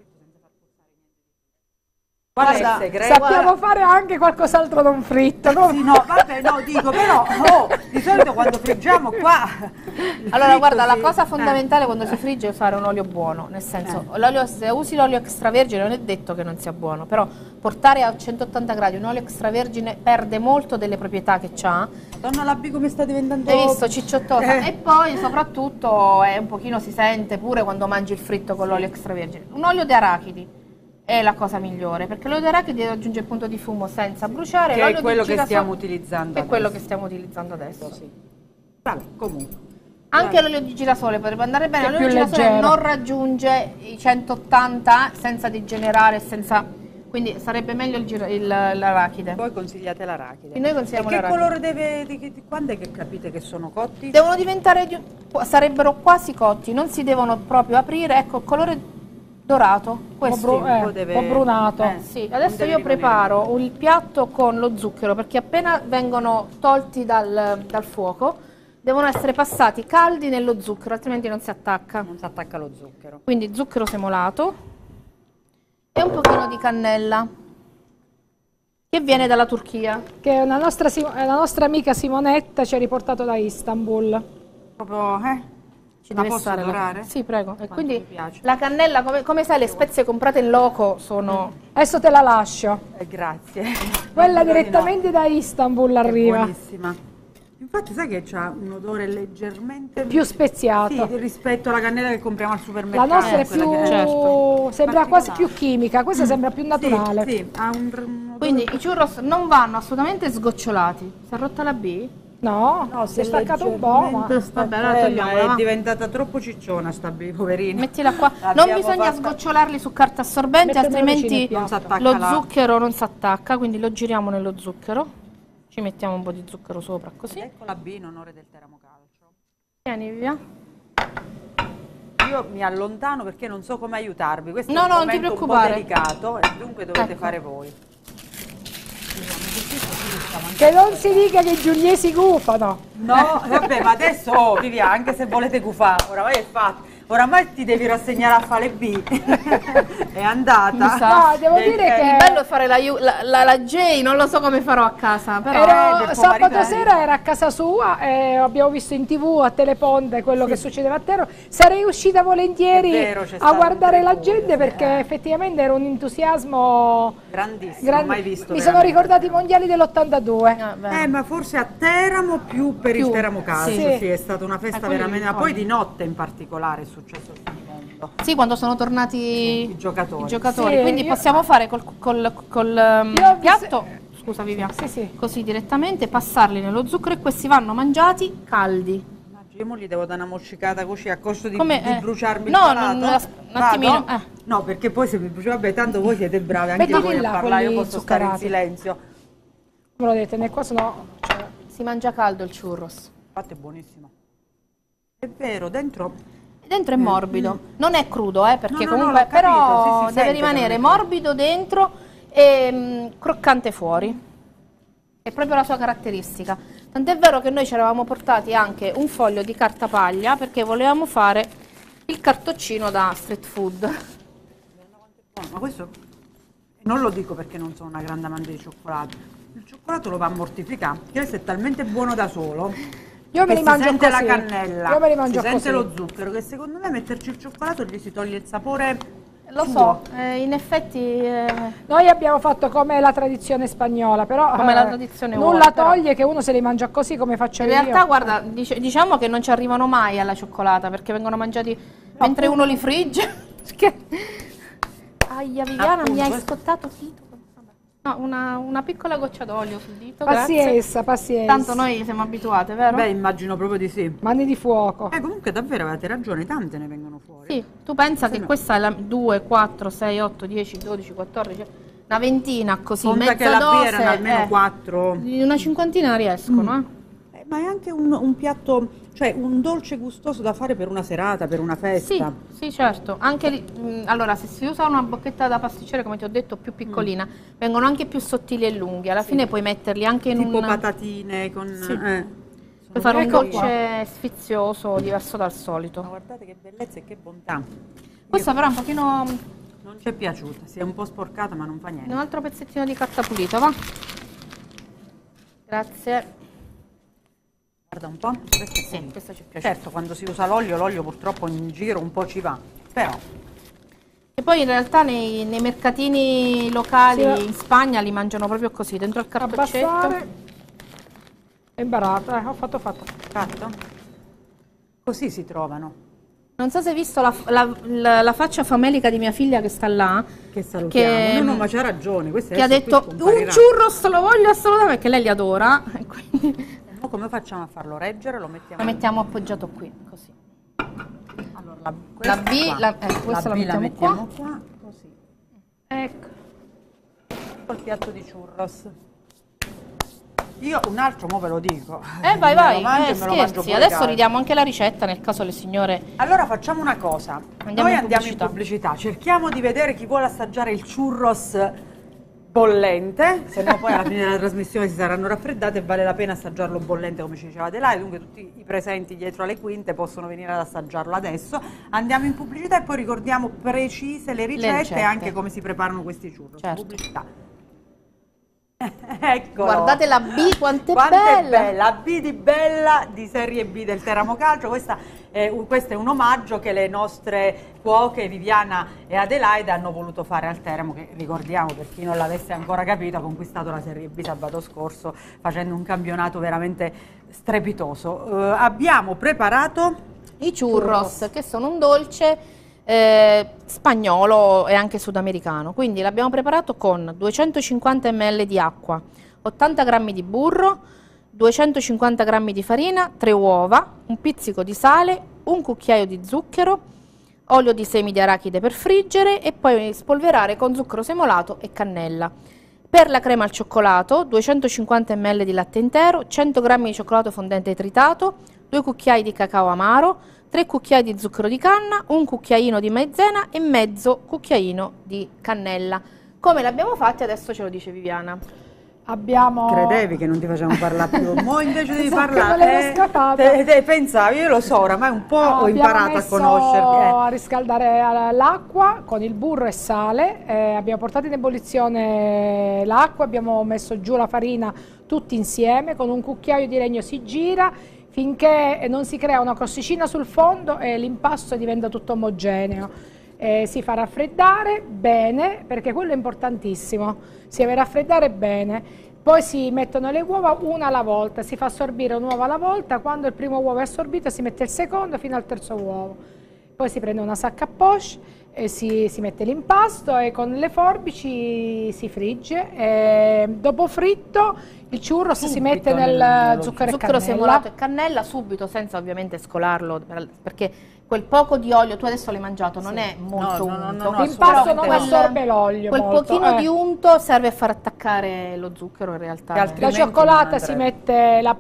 Guarda, sappiamo fare anche qualcos'altro non fritto. No? Sì, no, vabbè, no, dico, però di solito quando friggiamo qua... Allora, guarda, la cosa fondamentale quando si frigge è fare un olio buono, nel senso, se usi l'olio extravergine non è detto che non sia buono, però portare a 180 gradi un olio extravergine perde molto delle proprietà che ha. Madonna, la B come sta diventando... Hai visto, cicciottosa. E poi soprattutto un pochino si sente pure quando mangi il fritto con l'olio extravergine. Un olio di arachidi è la cosa migliore, perché l'olio di arachidi raggiunge il punto di fumo senza bruciare. Che è quello che stiamo utilizzando adesso. È quello che stiamo utilizzando adesso. Sì. Vabbè, comunque. Anche l'olio di girasole potrebbe andare bene, l'olio di girasole non raggiunge i 180 senza degenerare, senza Quindi sarebbe meglio l'arachide. Voi consigliate l'arachide. E noi consigliamo e che l'arachide. colore deve... Quando è che capite che sono cotti? Devono diventare, sarebbero quasi cotti, non si devono proprio aprire, ecco il colore dorato, questo. Un po' brunato. Sì, adesso io preparo il piatto con lo zucchero, perché appena vengono tolti dal fuoco, devono essere passati caldi nello zucchero, altrimenti non si attacca. Non si attacca lo zucchero. Quindi zucchero semolato e un pochino di cannella, che viene dalla Turchia. Che la nostra amica Simonetta ci ha riportato da Istanbul. Proprio, Ci la deve posso stare dorare? Sì, prego. E Quanto quindi mi piace. la cannella, come sai, le spezie comprate in loco sono... Adesso te la lascio. Grazie. Quella Non dico di direttamente da Istanbul no. È arriva. buonissima. Infatti sai che c'ha un odore leggermente Più speziato. sì, rispetto alla cannella che compriamo al supermercato. La nostra è quella più, che certo. sembra quasi particolare. più chimica, questa sembra più naturale. Sì, ha un odore. Quindi i churros non vanno assolutamente sgocciolati. Si è rotta la B? No, No, si è staccato un po', ma Vabbè, la togliamo, è va. diventata troppo cicciona sta poverina. Mettila qua. Non L'abbiamo bisogna fatta- sgoccionarli su carta assorbente, Metterlo vicino altrimenti al piatto. Non si attacca lo la- zucchero non si attacca, quindi lo giriamo nello zucchero. Ci mettiamo un po' di zucchero sopra, così. Ecco la B in onore del Teramo Calcio. Tieni via. Io mi allontano perché non so come aiutarvi. Questo No, è un no, non ti momento un po' preoccupare. delicato e dunque dovete Ecco. fare voi. che non si dica che i giuliesi gufano. No, vabbè, ma adesso Viviana, anche se volete gufare, oramai è fatto. Oramai ti devi rassegnare a fare B. È andata. Mi sa. No, devo dire È che bello fare la J, non lo so come farò a casa, però... del tuo sabato marito. sera era a casa sua e abbiamo visto in TV a Teleponte quello che succedeva a Teramo. Sarei uscita volentieri È vero, c'è a stato guardare un la tribune, gente perché effettivamente era un entusiasmo Grandissimo, grande. mai visto. Mi sono veramente. ricordati i mondiali dell'82. beh. Ma forse a Teramo più per il Teramo Calcio, sì. sì, è stata una festa quelli veramente, ma poi. poi di notte in particolare è successo il mondo. Sì, quando sono tornati I giocatori. i Sì, quindi io- possiamo fare col Io ho visto- piatto, scusa Viviana, Sì, sì. così direttamente, passarli nello zucchero e questi vanno mangiati caldi. Io mo gli devo dare una moccicata così a costo di, Come, di bruciarmi no, il palato. non- un attimino, Vado? No, perché poi se mi brucio, vabbè, tanto voi siete bravi anche Mettili voi a là, parlare, io quelli posso stare in zuccherati. silenzio. Me lo dite, né qua sono... Si mangia caldo il churros. Infatti è buonissimo. È vero, dentro Dentro è morbido, non è crudo, perché No, no, no, comunque l'ho capito, però sì, si deve sente rimanere che- morbido dentro e croccante fuori. È proprio la sua caratteristica. Tant'è vero che noi ci eravamo portati anche un foglio di carta paglia perché volevamo fare il cartoccino da street food. ma questo non lo dico perché non sono una grande amante di cioccolato. Il cioccolato lo va a mortificare, perché questo è talmente buono da solo. Io me che li mangio si sente così. la cannella, Io me li mangio si sente così. lo zucchero, che secondo me metterci il cioccolato gli si toglie il sapore. Lo suo. so, in effetti Noi abbiamo fatto come la tradizione spagnola, però Come la tradizione nulla vuole, però. toglie che uno se li mangia così come faccio in io. realtà guarda, diciamo che non ci arrivano mai alla cioccolata perché vengono mangiati mentre uno li frigge. Aia Viviana, mi hai Appunto. scottato il dito. No, una piccola goccia d'olio sul dito, grazie. Pazienza, pazienza. Tanto noi siamo abituate, vero? Beh, immagino proprio di sì. Mani di fuoco. Comunque davvero avete ragione, tante ne vengono fuori. Sì, tu pensa che questa è la 2, 4, 6, 8, 10, 12, 14, una ventina così, Conta mezza che la dose, B erano almeno 4. Una cinquantina riescono, Ma è anche un piatto, cioè un dolce gustoso da fare per una serata, per una Sì, festa. sì, certo. Anche allora, se si usa una bocchetta da pasticcere, come ti ho detto, più piccolina, vengono anche più sottili e lunghi. Alla fine puoi metterli anche in Tipo un... patatine con... Sì. Puoi fare un Ecco dolce sfizioso, diverso dal Ma solito. guardate che bellezza e che bontà. Questa però è un pochino... Non ci è piaciuta, si è un po' sporcata ma non fa niente. Un altro pezzettino di carta pulita, va? Grazie. Guarda un po'. Questo è Sì, buono. questo ci piace. Certo, quando si usa l'olio purtroppo in giro un po' ci va, però E poi in realtà nei mercatini locali Sì. in Spagna li mangiano proprio così, dentro il cartoccetto. Abbassare. È imbarata, ho fatto. fatto? Così si trovano. Non so se hai visto la faccia famelica di mia figlia che sta là, Che salutiamo. Che- No, ma c'ha ragione. Questo che ha adesso qui detto un scomparirà. churros lo voglio assolutamente, perché lei li adora. E quindi Ma come facciamo a farlo reggere? Lo mettiamo lo mettiamo appoggiato qui, così. Allora, la La B, qua. questa la B mettiamo qua. Così. Ecco. col piatto di churros. Io un altro mo ve lo dico. Vai, me lo mangio e me lo mangio scherzi. pure Adesso caldo. ridiamo anche la ricetta nel caso le signore. Allora facciamo una cosa. Andiamo Noi in andiamo pubblicità. in pubblicità, cerchiamo di vedere chi vuole assaggiare il churros bollente, se no poi alla fine della trasmissione si saranno raffreddate e vale la pena assaggiarlo bollente come ci diceva Adelaide, dunque tutti i presenti dietro alle quinte possono venire ad assaggiarlo adesso. Andiamo in pubblicità e poi ricordiamo precise le ricette e anche come si preparano questi churros. Certo. Pubblicità. Eccolo. Guardate la B, quanto è Quanto è bella! bella, la B di Bella di Serie B del Teramo Calcio. Questo è un omaggio che le nostre cuoche Viviana e Adelaide hanno voluto fare al Teramo, che ricordiamo, per chi non l'avesse ancora capito, ha conquistato la Serie B sabato scorso facendo un campionato veramente strepitoso. Abbiamo preparato I churros, che sono un dolce spagnolo e anche sudamericano. Quindi l'abbiamo preparato con 250 ml di acqua, 80 g di burro, 250 g di farina, 3 uova, un pizzico di sale, un cucchiaio di zucchero, olio di semi di arachide per friggere e poi spolverare con zucchero semolato e cannella. Per la crema al cioccolato 250 ml di latte intero, 100 g di cioccolato fondente tritato, 2 cucchiai di cacao amaro, 3 cucchiai di zucchero di canna, un cucchiaino di maizena e mezzo cucchiaino di cannella. Come l'abbiamo fatta adesso ce lo dice Viviana. Abbiamo... Credevi che non ti facevamo parlare più, mo invece devi Esatto, parlare. me l'ero scappata. Te pensavi, io lo so, oramai un po' ho imparato a conoscerti. A riscaldare l'acqua con il burro e sale, abbiamo portato in ebollizione l'acqua, abbiamo messo giù la farina tutti insieme, con un cucchiaio di legno si gira finché non si crea una crosticina sul fondo e l'impasto diventa tutto omogeneo. Si fa raffreddare bene, perché quello è importantissimo, si deve raffreddare bene, poi si mettono le uova una alla volta, si fa assorbire un uovo alla volta, quando il primo uovo è assorbito si mette il secondo fino al terzo uovo, poi si prende una sacca a poche e si mette l'impasto e con le forbici si frigge, e dopo fritto il churros si mette nel zucchero semolato e cannella subito, senza ovviamente scolarlo, perché quel poco di olio, tu adesso l'hai mangiato, non è molto unto. L'impasto non assorbe l'olio. Quel pochino di unto serve a far attaccare lo zucchero in realtà. La cioccolata si mette la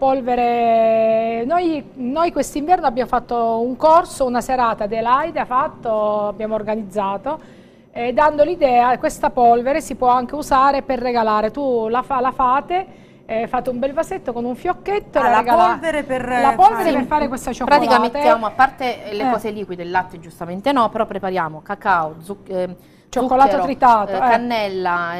polvere. Noi quest'inverno abbiamo fatto un corso, una serata, Adelaide ha fatto, abbiamo organizzato, dando l'idea, questa polvere si può anche usare per regalare. Tu la fate. Fate un bel vasetto con un fiocchetto e la polvere per fare questa cioccolata. In pratica mettiamo, a parte le cose liquide, il latte giustamente no, però prepariamo cacao, cioccolato zucchero, tritato, cannella,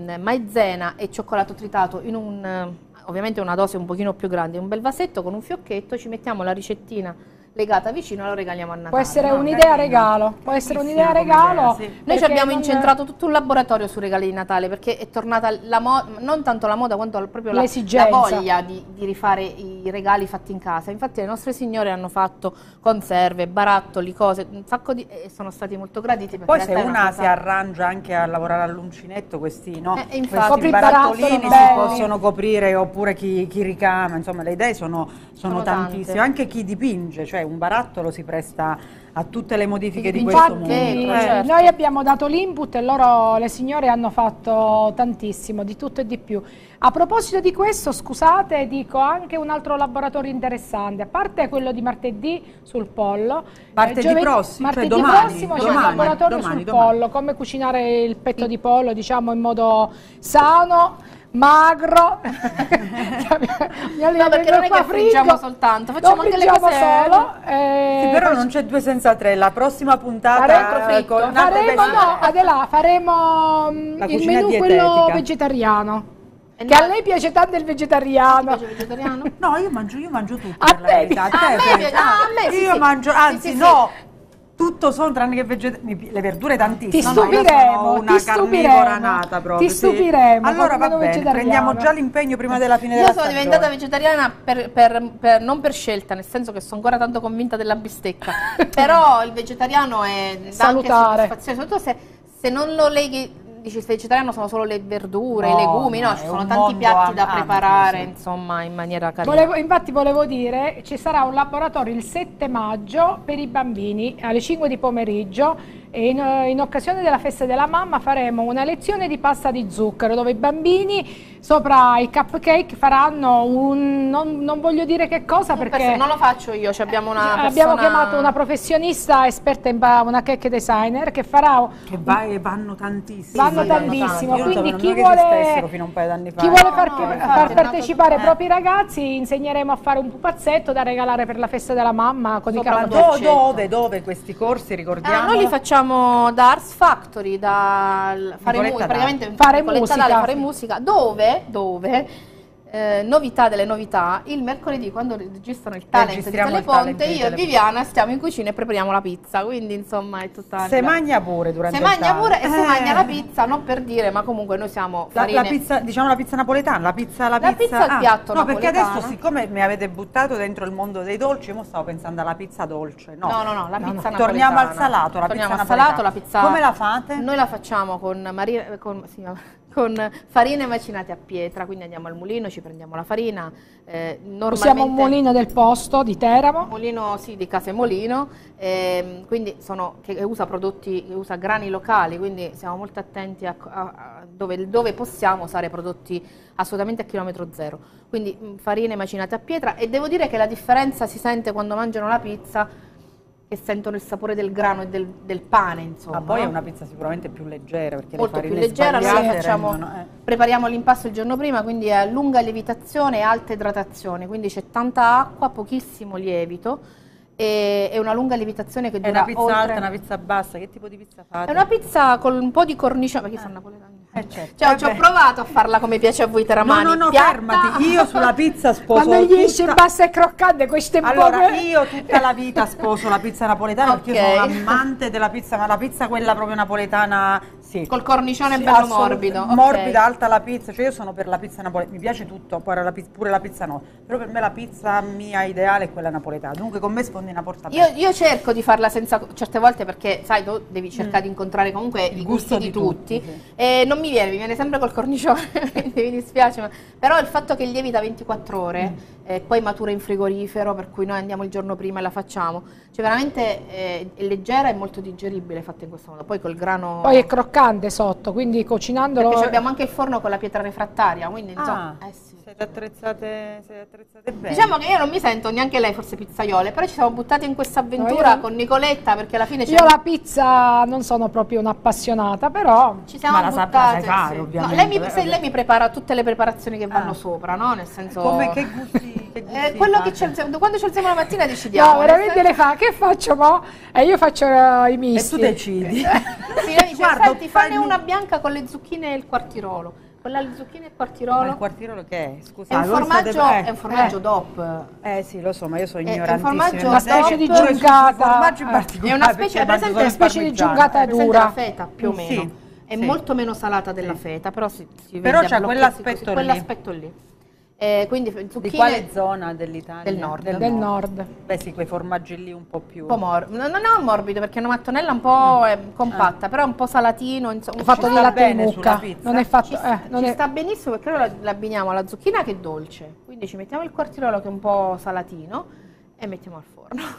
maizena e cioccolato tritato in ovviamente una dose un pochino più grande, un bel vasetto con un fiocchetto, ci mettiamo la ricettina legata vicino e lo regaliamo a Natale. Può essere un'idea regalo, può essere un'idea regalo. Sì. Noi ci abbiamo incentrato tutto un laboratorio sui regali di Natale, perché è tornata non tanto la moda quanto proprio la voglia di rifare i regali fatti in casa. Infatti le nostre signore hanno fatto conserve, barattoli, cose, un sacco e sono stati molto graditi. Poi se una si arrangia anche a lavorare all'uncinetto, questi infatti, barattolini si possono coprire, oppure chi ricama, insomma le idee sono tantissime, anche chi dipinge, cioè un barattolo si presta a tutte le modifiche di questo mondo. Certo. Noi abbiamo dato l'input e le signore hanno fatto tantissimo, di tutto e di più. A proposito di questo, scusate, dico anche un altro laboratorio interessante, a parte quello di martedì sul pollo. Martedì prossimo, martedì cioè domani, prossimo c'è un laboratorio sul pollo, come cucinare il petto di pollo, diciamo, in modo sano, magro. No, perché non è che friggiamo soltanto, facciamo anche le cose solo. Sì, però non c'è 2 senza 3. La prossima puntata faremo il menù quello vegetariano. Che a lei piace tanto il vegetariano. Piace vegetariano? No, io mangio tutto. A me io mangio, anzi no. Tutto sono tranne che le verdure tantissime. Ti stupiremo, una carnivora nata proprio. Ti stupiremo. Allora va bene, prendiamo già l'impegno prima della fine della stagione. Io sono diventata vegetariana non per scelta, nel senso che sono ancora tanto convinta della bistecca. Però il vegetariano è salutare. Anche soprattutto se non lo leghi. Dici il vegetariano sono solo le verdure, i legumi, no, ci sono tanti piatti da preparare, insomma, in maniera carina. Infatti volevo dire, ci sarà un laboratorio il 7 maggio per i bambini alle 5 di pomeriggio, e in occasione della festa della mamma faremo una lezione di pasta di zucchero dove i bambini sopra i cupcake faranno non voglio dire che cosa perché non lo faccio io, abbiamo abbiamo chiamato una professionista esperta una cake designer che farà vanno tantissimo. Vanno tantissimo, quindi chi fino a un paio d'anni fa. chi vuole far partecipare i propri ragazzi insegneremo a fare un pupazzetto da regalare per la festa della mamma con i cupcake. Dove questi corsi, ricordiamo? Noi li facciamo da Arts Factory, praticamente fare musica. Dove? Novità delle novità, il mercoledì quando registrano il talent di Teleponte, io e Viviana stiamo in cucina e prepariamo la pizza, quindi insomma è tutta... Se magna pure durante il talent. Se magna pure e se magna la pizza, non per dire, ma comunque noi siamo farine... La pizza, diciamo la pizza napoletana, la pizza è il piatto napoletano. Perché adesso siccome mi avete buttato dentro il mondo dei dolci, io stavo pensando alla pizza dolce, no, la pizza napoletana. Torniamo al salato, la pizza... Come la fate? Noi la facciamo con farine macinate a pietra, quindi andiamo al mulino, ci prendiamo la farina. Usiamo un mulino del posto di Teramo. Mulino di Case Molino, quindi che usa grani locali, quindi siamo molto attenti a dove possiamo usare prodotti assolutamente a chilometro zero. Quindi farine macinate a pietra e devo dire che la differenza si sente quando mangiano la pizza, che sentono il sapore del grano e del pane, insomma. Ma poi è una pizza sicuramente più leggera, perché molto più leggera. Noi prepariamo l'impasto il giorno prima, quindi è a lunga lievitazione e alta idratazione, quindi c'è tanta acqua, pochissimo lievito e una lunga lievitazione che dura. È una pizza alta, una pizza bassa, che tipo di pizza fate? È una pizza con un po' di cornicione, perché sono napoletani. Certo. Ci ho provato a farla come piace a voi teramani. No, fermati, io sulla pizza sposo quando gli esce bassa e croccante queste allora io tutta la vita sposo la pizza napoletana, perché io sono amante della pizza, ma la pizza quella proprio napoletana, sì, col cornicione bello morbido, morbida, alta la pizza, cioè io sono per la pizza napoletana, mi piace tutto, pure la pizza no, però per me la pizza mia ideale è quella napoletana, dunque con me sfondi una porta aperta. Io cerco di farla senza, certe volte, perché sai, tu devi cercare di incontrare comunque i gusti di tutti, sì. E non mi viene sempre col cornicione, quindi mi dispiace, però il fatto che lievita 24 ore, poi matura in frigorifero, per cui noi andiamo il giorno prima e la facciamo, cioè veramente è leggera e molto digeribile fatta in questo modo, poi col grano... Poi è croccante sotto, quindi cucinandolo... Perché abbiamo anche il forno con la pietra refrattaria, quindi insomma... sì. Siete attrezzate bene. Diciamo che io non mi sento, neanche lei forse pizzaiole, però ci siamo buttati in questa avventura con Nicoletta, perché alla fine... Io la pizza non sono proprio un'appassionata, però... Ci siamo buttati, fare, sì. ovviamente. No, lei mi prepara tutte le preparazioni che vanno sopra, no? Nel senso... Come, che gusti quello che quando ci alziamo la mattina decidiamo. No, veramente le fa, che faccio mo? E io faccio i misti. E tu decidi. Sì, lei dice, senti, fanne una bianca con le zucchine e il quartirolo. Quella alle zucchine e quartirolo. Ma il quartirolo che è? Scusa, è un formaggio DOP. Sì, lo so, ma io sono ignorantissima. È una specie di giungata. È una specie di giungata dura. La feta, più o meno. Sì, è molto meno salata della feta, però si vede. Però c'è quell'aspetto lì. Quindi zucchine... Di quale zona dell'Italia? Del nord. Beh sì, quei formaggi lì un po' più... Non è morbido, perché è una mattonella un po' compatta, però è un po' salatino. Insomma, fatto di latte di mucca. Non è fatto... ci sta benissimo, perché noi l'abbiniamo alla zucchina che è dolce. Quindi ci mettiamo il quartirolo che è un po' salatino e mettiamo al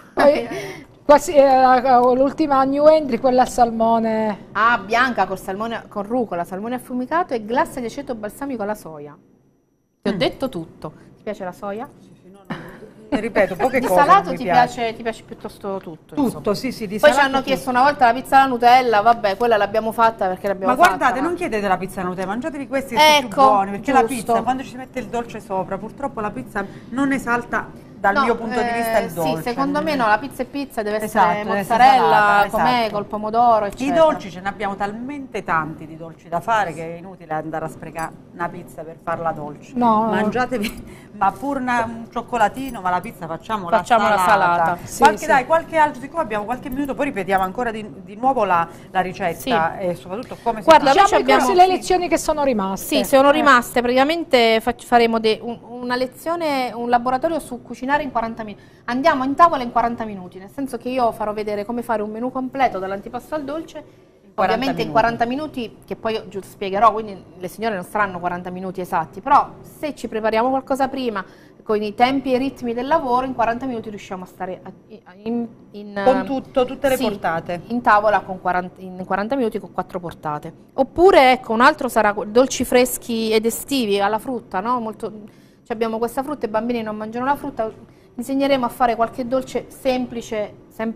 forno. L'ultima new entry, quella al salmone. Bianca col salmone, con rucola, salmone affumicato e glasse di aceto balsamico alla soia. Ti ho detto tutto. Ti piace la soia? Ripeto, poche di cose. Di salato ti piace piuttosto tutto? Tutto, sì, di Poi ci hanno chiesto una volta la pizza alla Nutella, vabbè, quella l'abbiamo fatta perché l'abbiamo fatta. Ma guardate, non chiedete la pizza alla Nutella, mangiatevi questi che sono più buoni, perché la pizza, quando ci si mette il dolce sopra, purtroppo la pizza non esalta dal mio punto di vista il dolce. Sì, secondo me no, la pizza è pizza, deve essere mozzarella, com'è, col pomodoro, eccetera. I dolci ce ne abbiamo talmente tanti di dolci da fare che è inutile andare a sprecare una pizza per farla dolce. No. Mangiatevi, ma pur un cioccolatino, ma la pizza facciamo la salata. Sì, dai, qualche altro, siccome abbiamo qualche minuto, poi ripetiamo ancora di nuovo la ricetta e soprattutto come si fa. Diciamo le lezioni che sono rimaste. Sì, sono rimaste, praticamente faremo una lezione, un laboratorio su cucinare in 40 minuti. Andiamo in tavola in 40 minuti, nel senso che io farò vedere come fare un menù completo dall'antipasto al dolce, ovviamente in 40 minuti, che poi io spiegherò, quindi le signore non saranno 40 minuti esatti, però se ci prepariamo qualcosa prima, con i tempi e i ritmi del lavoro in 40 minuti riusciamo a stare con tutte le sì, portate in tavola in 40 minuti con 4 portate. Oppure ecco, un altro sarà dolci freschi ed estivi alla frutta, no? Abbiamo questa frutta, i bambini non mangiano la frutta, insegneremo a fare qualche dolce semplice,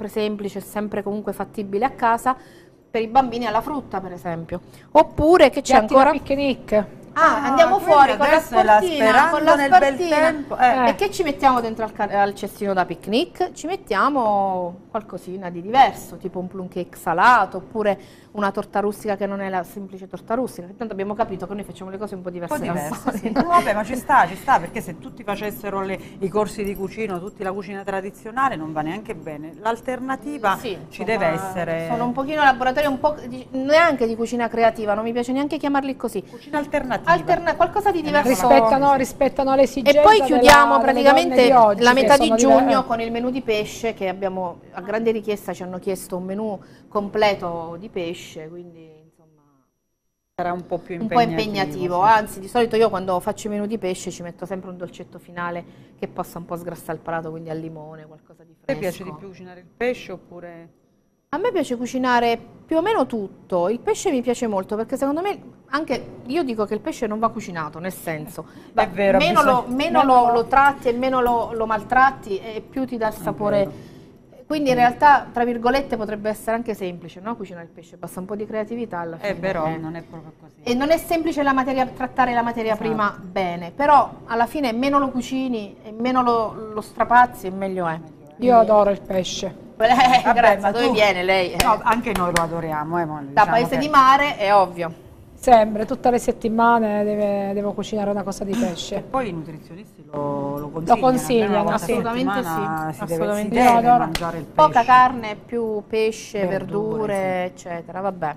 sempre comunque fattibile a casa per i bambini alla frutta, per esempio. Oppure che c'è ancora? Picnic. Andiamo fuori con la sportina, nel bel tempo. E che ci mettiamo dentro al cestino da picnic? Ci mettiamo qualcosina di diverso, tipo un plum cake salato, oppure una torta rustica che non è la semplice torta rustica. Intanto abbiamo capito che noi facciamo le cose un po' diverse. Sì. No, vabbè, ma ci sta, perché se tutti facessero i corsi di cucina, tutti la cucina tradizionale, non va neanche bene. L'alternativa ci deve essere. Sono un pochino laboratorio, un po' neanche di cucina creativa, non mi piace neanche chiamarli così. Cucina alternativa. Qualcosa di diverso. Rispettano le esigenze. E poi chiudiamo praticamente la metà di giugno con con il menù di pesce che abbiamo a grande richiesta, ci hanno chiesto un menù completo di pesce, quindi insomma sarà un po' più impegnativo. Sì. Anzi, di solito io quando faccio i menù di pesce ci metto sempre un dolcetto finale che possa un po' sgrassare il palato, quindi al limone, qualcosa di fresco. A te piace di più cucinare il pesce oppure? A me piace cucinare più o meno tutto, il pesce mi piace molto perché secondo me, anche io dico che il pesce non va cucinato, nel senso, è vero, meno lo tratti e meno lo maltratti e più ti dà il sapore. Quindi in realtà, tra virgolette, potrebbe essere anche semplice, no? Cucinare il pesce, basta un po' di creatività alla fine. Però non è proprio così. E non è semplice trattare la materia prima bene, però alla fine meno lo cucini e meno lo strapazzi e meglio è. Io adoro il pesce. Grazie, ma dove viene lei? No, anche noi lo adoriamo. Da paese di mare è ovvio. Sempre, tutte le settimane devo cucinare una cosa di pesce. E poi i nutrizionisti lo consigliano. Lo consigliano, assolutamente sì. Si deve adoro mangiare il pesce. Poca carne, più pesce, verdure, eccetera, vabbè.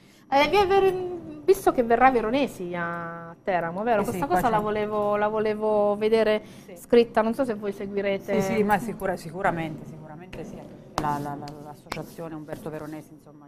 Visto che verrà Veronesi a Teramo, vero? Questa cosa la volevo vedere scritta, non so se voi seguirete. Sì, ma sicuramente sì. L'associazione Umberto Veronesi, insomma,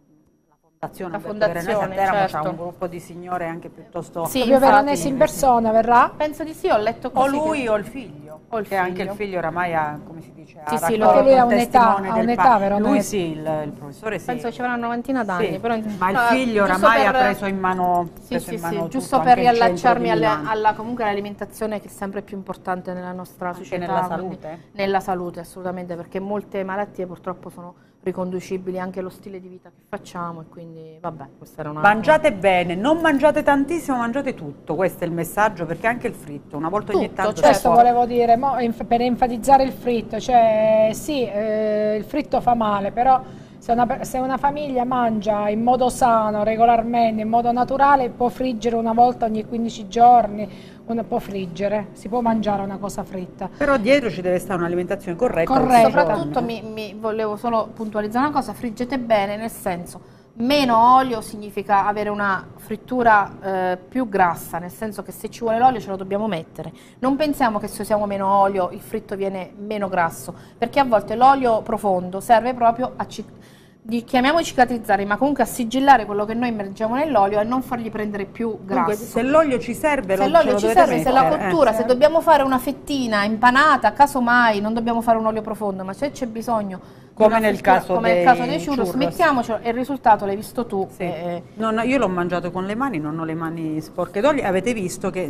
la fondazione a Teramo c'ha un gruppo di signore anche piuttosto. Sì, Veronesi in persona verrà? Penso di sì, ho letto così. O lui o il figlio. Che anche il figlio oramai ha, come si dice, perché lui ha un'età Veronesi. Lui sì, il professore sì. Penso che ci avranno una novantina d'anni. Però, ma il figlio oramai ha preso in mano. Giusto per riallacciarmi comunque all'alimentazione, che è sempre più importante nella nostra società. Nella salute? Nella salute, assolutamente, perché molte malattie purtroppo sono riconducibili anche allo stile di vita che facciamo e quindi vabbè, questa era una. Mangiate bene, non mangiate tantissimo, mangiate tutto, questo è il messaggio, perché anche il fritto una volta ogni tanto. Questo volevo dire, per enfatizzare il fritto, cioè sì, il fritto fa male, però se una famiglia mangia in modo sano, regolarmente, in modo naturale, può friggere una volta ogni 15 giorni, può friggere, si può mangiare una cosa fritta. Però dietro ci deve stare un'alimentazione corretta. Soprattutto mi volevo solo puntualizzare una cosa, friggete bene, nel senso, meno olio significa avere una frittura più grassa, nel senso che se ci vuole l'olio ce lo dobbiamo mettere. Non pensiamo che se usiamo meno olio il fritto viene meno grasso, perché a volte l'olio profondo serve proprio a chiamiamo cicatrizzare, ma comunque a sigillare quello che noi immergiamo nell'olio e non fargli prendere più grasso. Dunque, se l'olio ci serve, se la cottura, se dobbiamo fare una fettina impanata, casomai non dobbiamo fare un olio profondo, ma se c'è bisogno, come nel caso dei churros, mettiamocelo e il risultato l'hai visto tu. Io l'ho mangiato con le mani, non ho le mani sporche d'olio. Avete visto che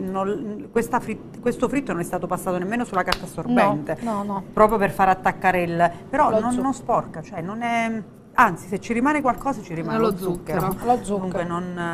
questo fritto non è stato passato nemmeno sulla carta assorbente, no. Proprio per far attaccare però non sporca, cioè non è. Anzi, se ci rimane qualcosa ci rimane lo zucchero. Dunque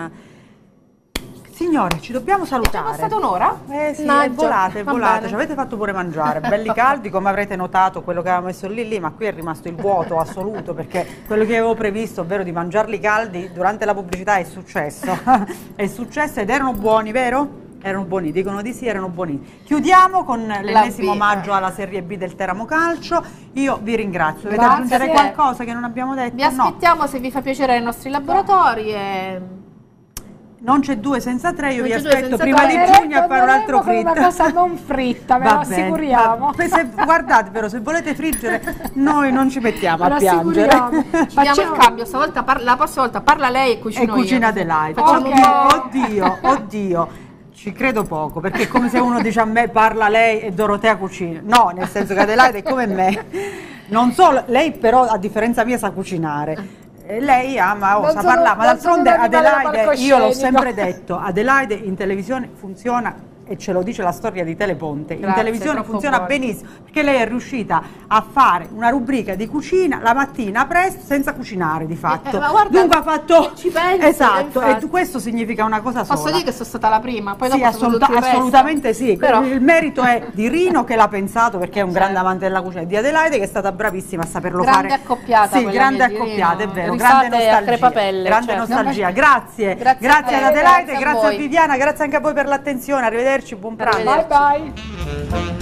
Signore, ci dobbiamo salutare. È passata un'ora? Sì, è volate, ci avete fatto pure mangiare, belli caldi, come avrete notato quello che avevamo messo lì, ma qui è rimasto il vuoto assoluto, perché quello che avevo previsto, ovvero di mangiarli caldi, durante la pubblicità è successo. È successo ed erano buoni, vero? Erano buoni, dicono di sì, erano buoni. Chiudiamo con l'ennesimo omaggio alla Serie B del Teramo Calcio. Io vi ringrazio. Dovete aggiungere qualcosa che non abbiamo detto? Vi aspettiamo, se vi fa piacere, ai nostri laboratori. Non c'è 2 senza 3, io vi aspetto prima di giugno a fare un altro fritto. Una cosa non fritta, ve lo assicuriamo. Guardate però, se volete friggere, noi non ci mettiamo a piangere. Ci diamo il cambio, la prossima volta parla lei e cucino io. Cucinate live. Oddio. Ci credo poco, perché è come se uno dice a me parla lei e Dorotea cucina. No, nel senso che Adelaide è come me. Non solo, lei però a differenza mia sa cucinare. Lei ama, sa parlare, ma d'altronde Adelaide, io l'ho sempre detto, Adelaide in televisione funziona, e ce lo dice la storia di Teleponte, in televisione funziona benissimo, perché lei è riuscita a fare una rubrica di cucina la mattina presto senza cucinare di fatto. Ma guarda, dunque ha fatto, ci pensi, esatto, e questo significa una cosa sola. Posso dire che sono stata la prima, poi sì, dopo tutti il resto. assolutamente sì, Però il merito è di Rino che l'ha pensato perché è un grande amante della cucina, e di Adelaide che è stata bravissima a saperlo grande fare. Accoppiata, sì, grande accoppiata, è vero, grande nostalgia, grande nostalgia. Grazie ad Adelaide, grazie a Viviana, grazie anche a voi per l'attenzione, arrivederci, buon pranzo. Bye bye.